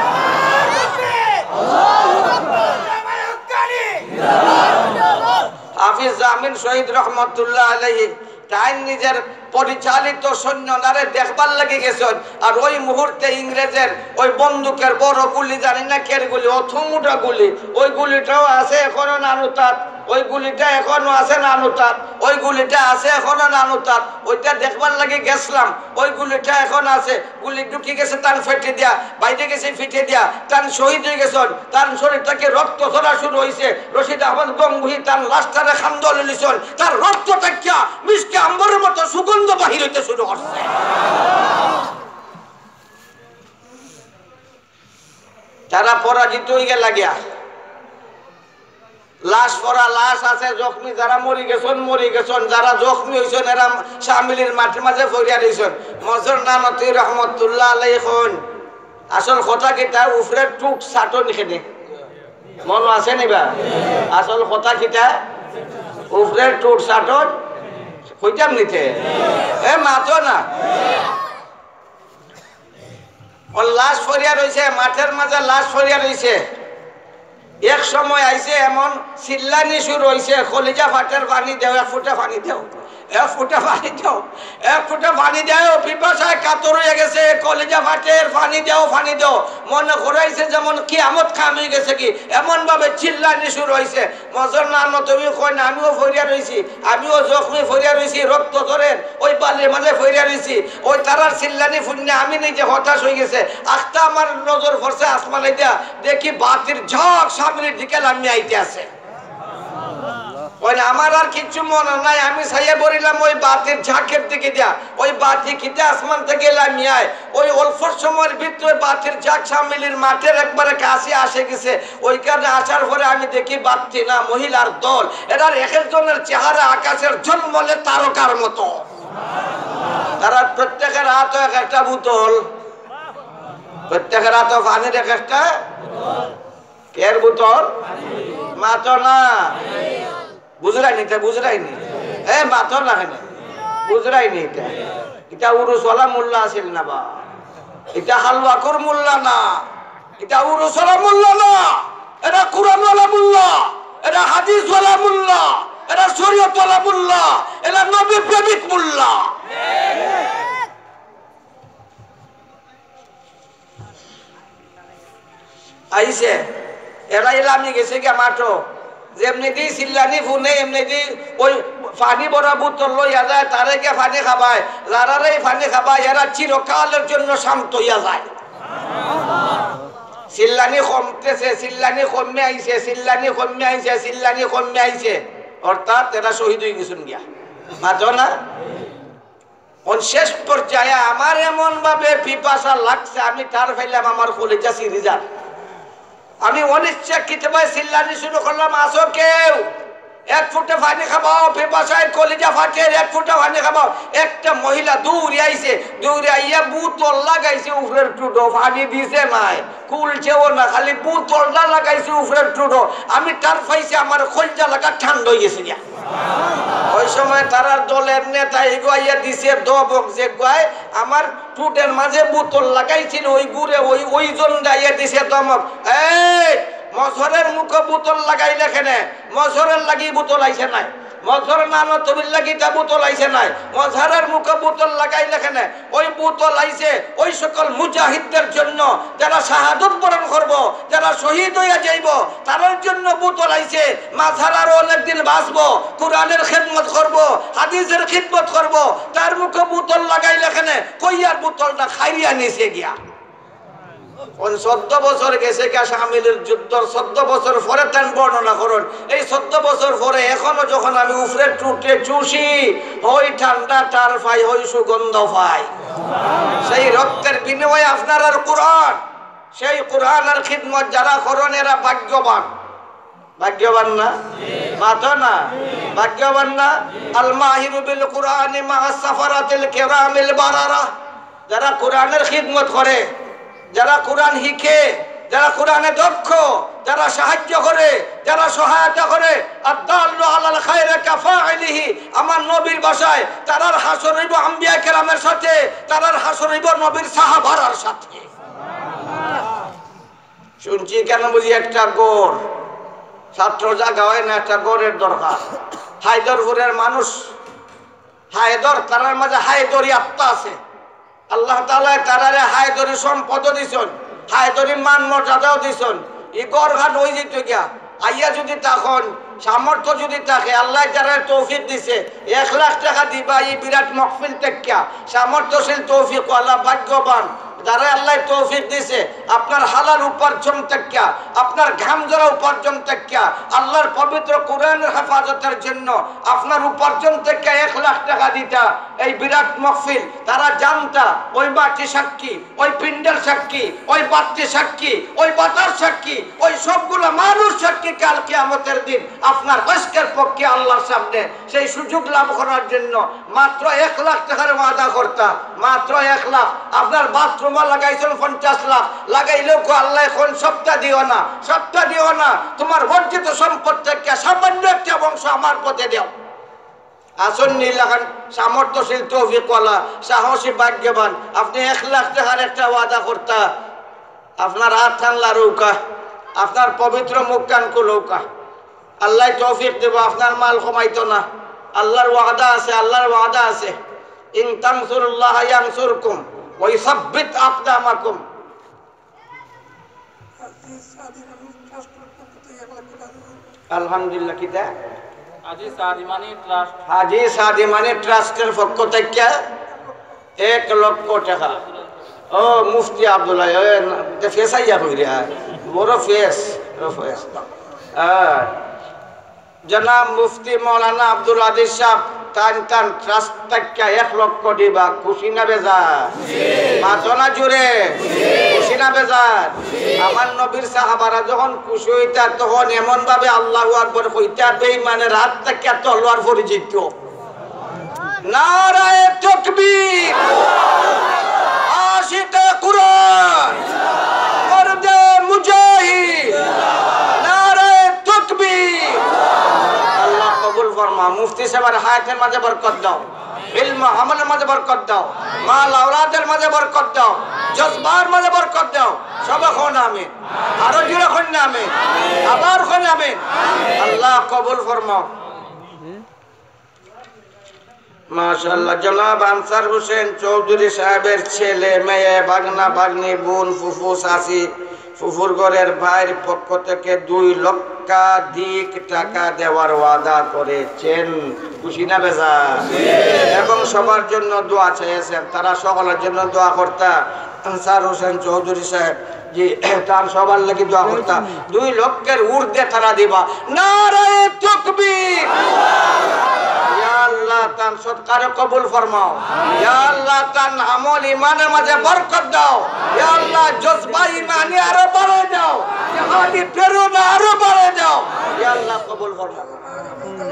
হাফিজ জামিন শহীদ রহমতুল্লাহ আলাইহি তাই নিজের পরিচালিত সৈন্যদারে দেখবার লাগে গেছেন। আর ওই মুহূর্তে ইংরেজের ওই বন্দুকের বড় গুলি, জানি না কের গুলি, অথমুটা গুলি, ওই গুলিটাও আছে এখনো নানুতাত, ওই গুলিটা এখনো আছে নানুতাত, ওই গুলিটা আছে এখনো নানুতাত। ওইটা দেখবার লাগে গেছিলাম, ওই গুলিটা এখন আছে। গুলি ঢুকে গেছে তার ফেটে দিয়া, বাইরে গেছে ফিটে দিয়া, তার শহীদ হয়ে গেছেন, তার শরীর থেকে রক্ত ঝরা শুরু হয়েছে। রশিদ আহমদ গঙ্গুহি তার লাশটারে খান্দল লিছেন, তার রক্ত টাকিয়া মিষ্টি আম্বরের মতো সুগন্ধ বাহির হইতে শুরু করছে। তারা পরাজিত হয়ে গেল গিয়া। লাশ পরা লাশ আছে, জখমি যারা মরি গেছেন মরি গেছেন, যারা জখমি হয়েছেন এরা সামিলির মাঠের মাঝে ফরিয়া দিয়েছেন। মজর নানতুই রহমতুল্লাহ আলাইহি খন আসল কথা কিতা উফরে টুক সাটন খেনে মন আছে নিবা। আসল কথা কিতা উফরে টুক সাটন কইতাম নিতে এ মাতো না। ও লাশ ফরিয়া রয়েছে মাঠের মাঝে, লাশ ফরিয়া রয়েছে। এক সময় আইছে এমন চিল্লানি শুরু হয়েছে, কলিজা ফাটের পানি দেও, এক ফুটা পানি দেও, এক ফুটা পানি দেও, এক ফুটা পানি দেও। পিপাসায় কাতর হয়ে গেছে, কলিজা ফাটের পানি দেও, পানি দেও। মনে করাইছে যেমন কিয়ামত খাম হয়ে গেছে কি, এমন ভাবে চিল্লানি শুরু হয়েছে। মজর নাম তুমি কই না, আমিও ফরিয়া রয়েছি, আমিও জখমি ফরিয়া রয়েছি, রক্ত ধরেন ওই বালির মাঝে ফরিয়া রয়েছি। ওই তারার চিল্লানি ফুন্নে আমি নিজে হতাশ হয়ে গেছে। আস্তে আমার নজর পড়ছে আসমানে দিয়া, দেখি বাতির ঝক সামনের দিকে লামি আইতে আছে। ওই আমার আর কিছু মনে নাই, আমি ছাইয়া বলিলাম ওই বাতির ঝাঁকের দিকে দিয়া। ওই বাতি কিতে আসমান থেকে লামি আয়। ওই অল্প সময়ের ভিতরে বাতির ঝাঁক সামিলির মাঠের একবারে কাছে আসে গেছে। ওইখানে আসার পরে আমি দেখি বাতি না, মহিলার দল। এটার এক একজনের চেহারা আকাশের ঝলমলে তারকার মতো। তারা প্রত্যেকের হাতে এক একটা বোতল, প্রত্যেকের হাতে পানির এক একটা কের বোতল, মাতো না বুঝরাইনি, বুঝরাইনি এ মাতো না কেন বুঝরাইনি। এটা এটা উরুসওয়ালা মোল্লা আছিল না বা, এটা হালুয়াকুর মোল্লা না, এটা উরুসওয়ালা মোল্লা না, এটা কুরআনওয়ালা মোল্লা, এটা হাদিসওয়ালা মোল্লা, এটা শরীয়তওয়ালা মোল্লা, এটা নবী প্রেমিক মোল্লা। আইছে এরা এলামি গেছে গিয়া মাঠো, যেমনি দি চিল্লানি ফুনে এমনি দি ওই পানি ভরা বোতল লইয়া যায়, তারে গিয়ে পানি খাবায়, যারারে পানি খাবায় এরা চিরকালের জন্য শান্ত হইয়া যায়। চিল্লানি কমতেছে, চিল্লানি কমে আইছে, চিল্লানি কমে আইছে, চিল্লানি কমে আইছে, অর্থাৎ এরা শহীদ হয়ে গেছেন গিয়া। মাতো না শেষ পর্যায়ে আমার এমন ভাবে পিপাসা লাগছে, আমি তার ফেললাম আমার কলিজা সিরি যায়। আমি অনিচ্ছাকৃতভাবে চিল্লানি শুরু করলাম, আসো কেউ, এক ফুটা পানি খাবাও, পিপাসায় কলিজা ফাটে, এক ফুটা পানি খাবাও। একটা মহিলা দৌড়ে আইছে, দৌড়ে আইয়া বোতল লাগাইছে উপরের টুটো, পানি দিছে নাই, কুলছেও না, খালি বোতলটা লাগাইছে উপরের টুটো। আমি তার পাইছে আমার কলিজা লাগা ঠান্ডা হয়ে গেছে। ওই সময় তারা দলের নেতা এগোয়াইয়া দিছে দবক যে গায় আমার টুটের মাঝে বোতল লাগাইছিল ওই গুড়ে ওই জন দাইয়া দিছে দমক, এই মজহরের মুখে বোতল লাগাইলে কেনে? মজহরের লাগি বোতল আইছে নাই, মজহর নানো তবির লাগি তা বোতল আইছে নাই, মজহরের মুখে বোতল লাগাইলে কেনে? ওই বোতল আইছে ওই সকল মুজাহিদদের জন্য যারা শাহাদত বরণ করব, যারা শহীদ হইয়া যাইব, তাদের জন্য বোতল আইছে। মাঝার আরো অনেকদিন বাঁচবো, কোরআনের খেদমত করব, হাদিসের খিদমত করব, তার মুখে বোতল লাগাইলে কেনে? কইয়ার বোতলটা খাইয়া নিছে গিয়া। 14 বছর গেছে গা শামিলের যুদ্ধ, 14 বছর পরে তার বর্ণনা করুন। এই 14 বছর পরে এখনো যখন আমি উপরে টুটে চুষি, হই ঠান্ডা টার পাই, হই সুগন্ধ পাই। সেই রক্তের বিনিময়ে আপনার আর কোরআন, সেই কোরআন আর খিদমত যারা করেন এরা ভাগ্যবান। ভাগ্যবান না? মাথা না ভাগ্যবান না? আল মাহিরু বিল কুরআনি মা সাফারাতিল কিরামিল বারারা। যারা কোরআনের খিদমত করে, যারা কোরআন শিখে, যারা কোরআনে দক্ষ, যারা সাহায্য করে, যারা সহায়তা করে, আদাল্লু আলাল খায়রি কাফাইলিহি, আমার নবীর ভাষায় তারার হাসর হইব আম্বিয়া কেরামের সাথে, তারার হাসর হইব নবীর সাহাবারার সাথে। শুনছি কেন বুঝি একটা গড় ছাত্র জায়গা হয় না, একটা গড়ের দরকার। হায়দরপুরের মানুষ হায়দর, তারার মাঝে হায়দরি আত্মা আছে। আল্লাহ তাআলা তারারে হায়দরি সম্পদ দিছেন, হায়দরি মান মর্যাদাও দিছেন। ই গড়ঘাট হয়ে যেত গিয়া আইয়া যদি তখন সামর্থ্য যদি থাকে, আল্লাহ যারা তৌফিক দিছে 1 লাখ টাকা দিবা এই বিরাট মহফিল থেকে, সামর্থ্যশীল তৌফিক ওয়ালা ভাগ্যবান যারা আল্লাহ তৌফিক দিছে, আপনার হালাল উপার্জন থেকে, আপনার ঘাম ঝরা উপার্জন থেকে, আল্লাহর পবিত্র কোরআনের হেফাজতের জন্য আপনার উপার্জন থেকে 1 লাখ টাকা দিতা এই বিরাট মহফিল, তারা জানতা ওই বাটি সাক্ষী, ওই পিণ্ডের সাক্ষী, ওই বাতি সাক্ষী, ওই বাতার সাক্ষী, ওই সবগুলো মানুষ সাক্ষী কাল কিয়ামতের দিন আপনার রিজকের পক্ষে আল্লাহর সামনে। সেই সুযোগ লাভ করার জন্য মাত্র 1 লাখ টাকার ওয়াদা করতা, মাত্র 1 লাখ। আপনার বাথরুম লাগাইছেন 50 লাখ, লাগাইলেও আল্লাহ এখন সপ্তাহ দিও না, সপ্তাহ দিও না, তোমার বর্জিত সম্পদ থেকে সামান্য একটা অংশ আমার পথে দাও। আসন নীলাখান সামর্থ্যশীল তৌফিকওয়ালা সাহসী ভাগ্যবান, আপনি 1 লাখ টাকার একটা ওয়াদা করতা, আপনার হাত ঠান্ডা রৌকা, আপনার পবিত্র মুখ কান কুলৌকা, আল্লাহ তৌফিক দেব, আপনার মাল কমাইতো না। আল্লাহর ওয়াদা আছে, আল্লাহর ওয়াদা আছে, ইন তানসুরুল্লাহ ইয়ানসুরকুম ওয়া ইসাব্বিত আকদামাকুম। আলহামদুলিল্লাহ। কিতা হাজী সাদিমানি ট্রাস্ট, হাজী সাদিমানি ট্রাস্টের পক্ষ থেকে 1 লক্ষ টাকা। ও মুফতি আব্দুল্লাহ ফেস আইয়া কইরে বড় ফেস জনাব মুফতি মৌলানা আব্দুল আজিজ সাহেব টান টান ট্রাস্ট থেকে 1 লক্ষ দিবা। খুশি না বেজার? মাথনা জুড়ে খুশি না বেজার? আমার নবীর সাহাবারা যখন খুশি হইতা তখন এমন ভাবে আল্লাহু আকবার কইতা বেঈমানের হাত থেকে তলোয়ার পড়ে যেত। নারায়ে তাকবীর, আশিকে কুরআন, মর্দে মুজাহিদ, নারায়ে তাকবীর। আল্লাহ কবুল ফরমা। মুফতি সাহেবের হায়াতের মাঝে বরকত দাও, ইলম আমলের মাঝে বরকত দাও, মাল আওলাদের মাঝে বরকত দাও, জজবার মাঝে বরকত দাও। সবাই কোন আমিন, আরো জোরে কোন আমিন, আবার কোন আমিন। আল্লাহ কবুল ফরমাও। মাশাআল্লাহ। জনাব আনসার হোসেন চৌধুরী সাহেবের ছেলে মেয়ে, ভাগনা ভাগ্নি, বোন, ফুফু, চাচি, ফুফুর ঘরের ভাইয়ের পক্ষ থেকে 2 লক্ষাধিক টাকা দেওয়ার ওয়াদা করেছেন। খুশি না বেজা? এবং সবার জন্য দোয়া চেয়েছেন। তারা সকলের জন্য দোয়া করতা। আনসার হোসেন চৌধুরী সাহেব জি তার সবার লাগি দোয়া করতা। 2 লক্ষের ঊর্ধ্বে তারা দিবা। নারায়ে তাকবীর। ইয়া আল্লাহ তান সদকারে কবুল ফরমাও। ইয়া আল্লাহ তান আমল ইমানের মাঝে বরকত দাও। ইয়া আল্লাহ জজবা ইমানি আরো বাড়ায় দাও, জিহাদি প্রেরণা আরো বাড়ায় দাও। ইয়া আল্লাহ কবুল ফরমাও।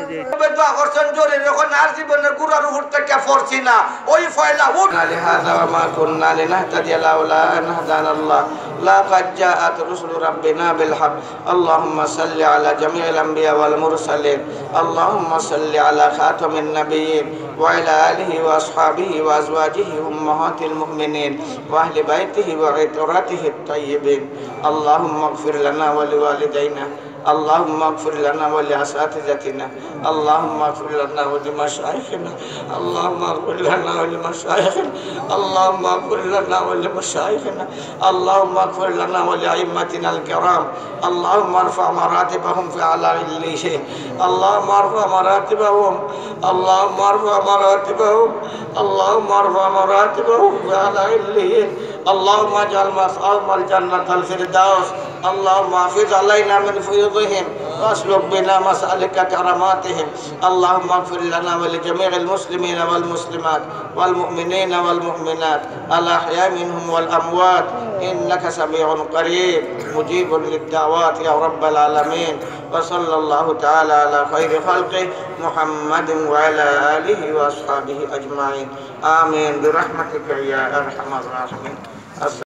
দোয়া করছেন জোরে যখন আর জীবনের গুড়ার উপর থেকে পড়ছি না ওই ফয়লা উঠ لهذا وما كنا لنهتدي لولا أن هدانا الله لقد جاءت رسل ربنا بالحق اللهم صل على جميع الأنبياء والمرسلين اللهم صل على خاتم النبيين وعلى آله وأصحابه وأزواجه أمهات المؤمنين وأهل بيته وعطرته الطيبين اللهم اغفر لنا ولوالدينا اللهم اغفر لنا ولأساتذتنا اللهم اغفر لنا ولمشايخنا اللهم اغفر لنا ولمشايخنا اللهم اغفر لنا ولمشايخنا اللهم اغفر لنا ولأئمتنا الكرام اللهم ارفع مراتبهم في أعلى عليين اللهم ارفع مراتبهم اللهم ارفع مراتبهم اللهم ارفع مراتبهم في أعلى عليين اللهم اجعل مصعدهم الجنة الفردوس اللهم احفظ علينا من فيوضهم واسلك بنا مسالك كراماتهم اللهم اغفر لنا ولجميع المسلمين والمسلمات والمؤمنين والمؤمنات الأحياء منهم والأموات إنك سميع قريب مجيب للدعوات يا رب العالمين وصلى الله تعالى على خير خلقه محمد وعلى آله وأصحابه أجمعين آمين برحمتك يا أرحم الراحمين.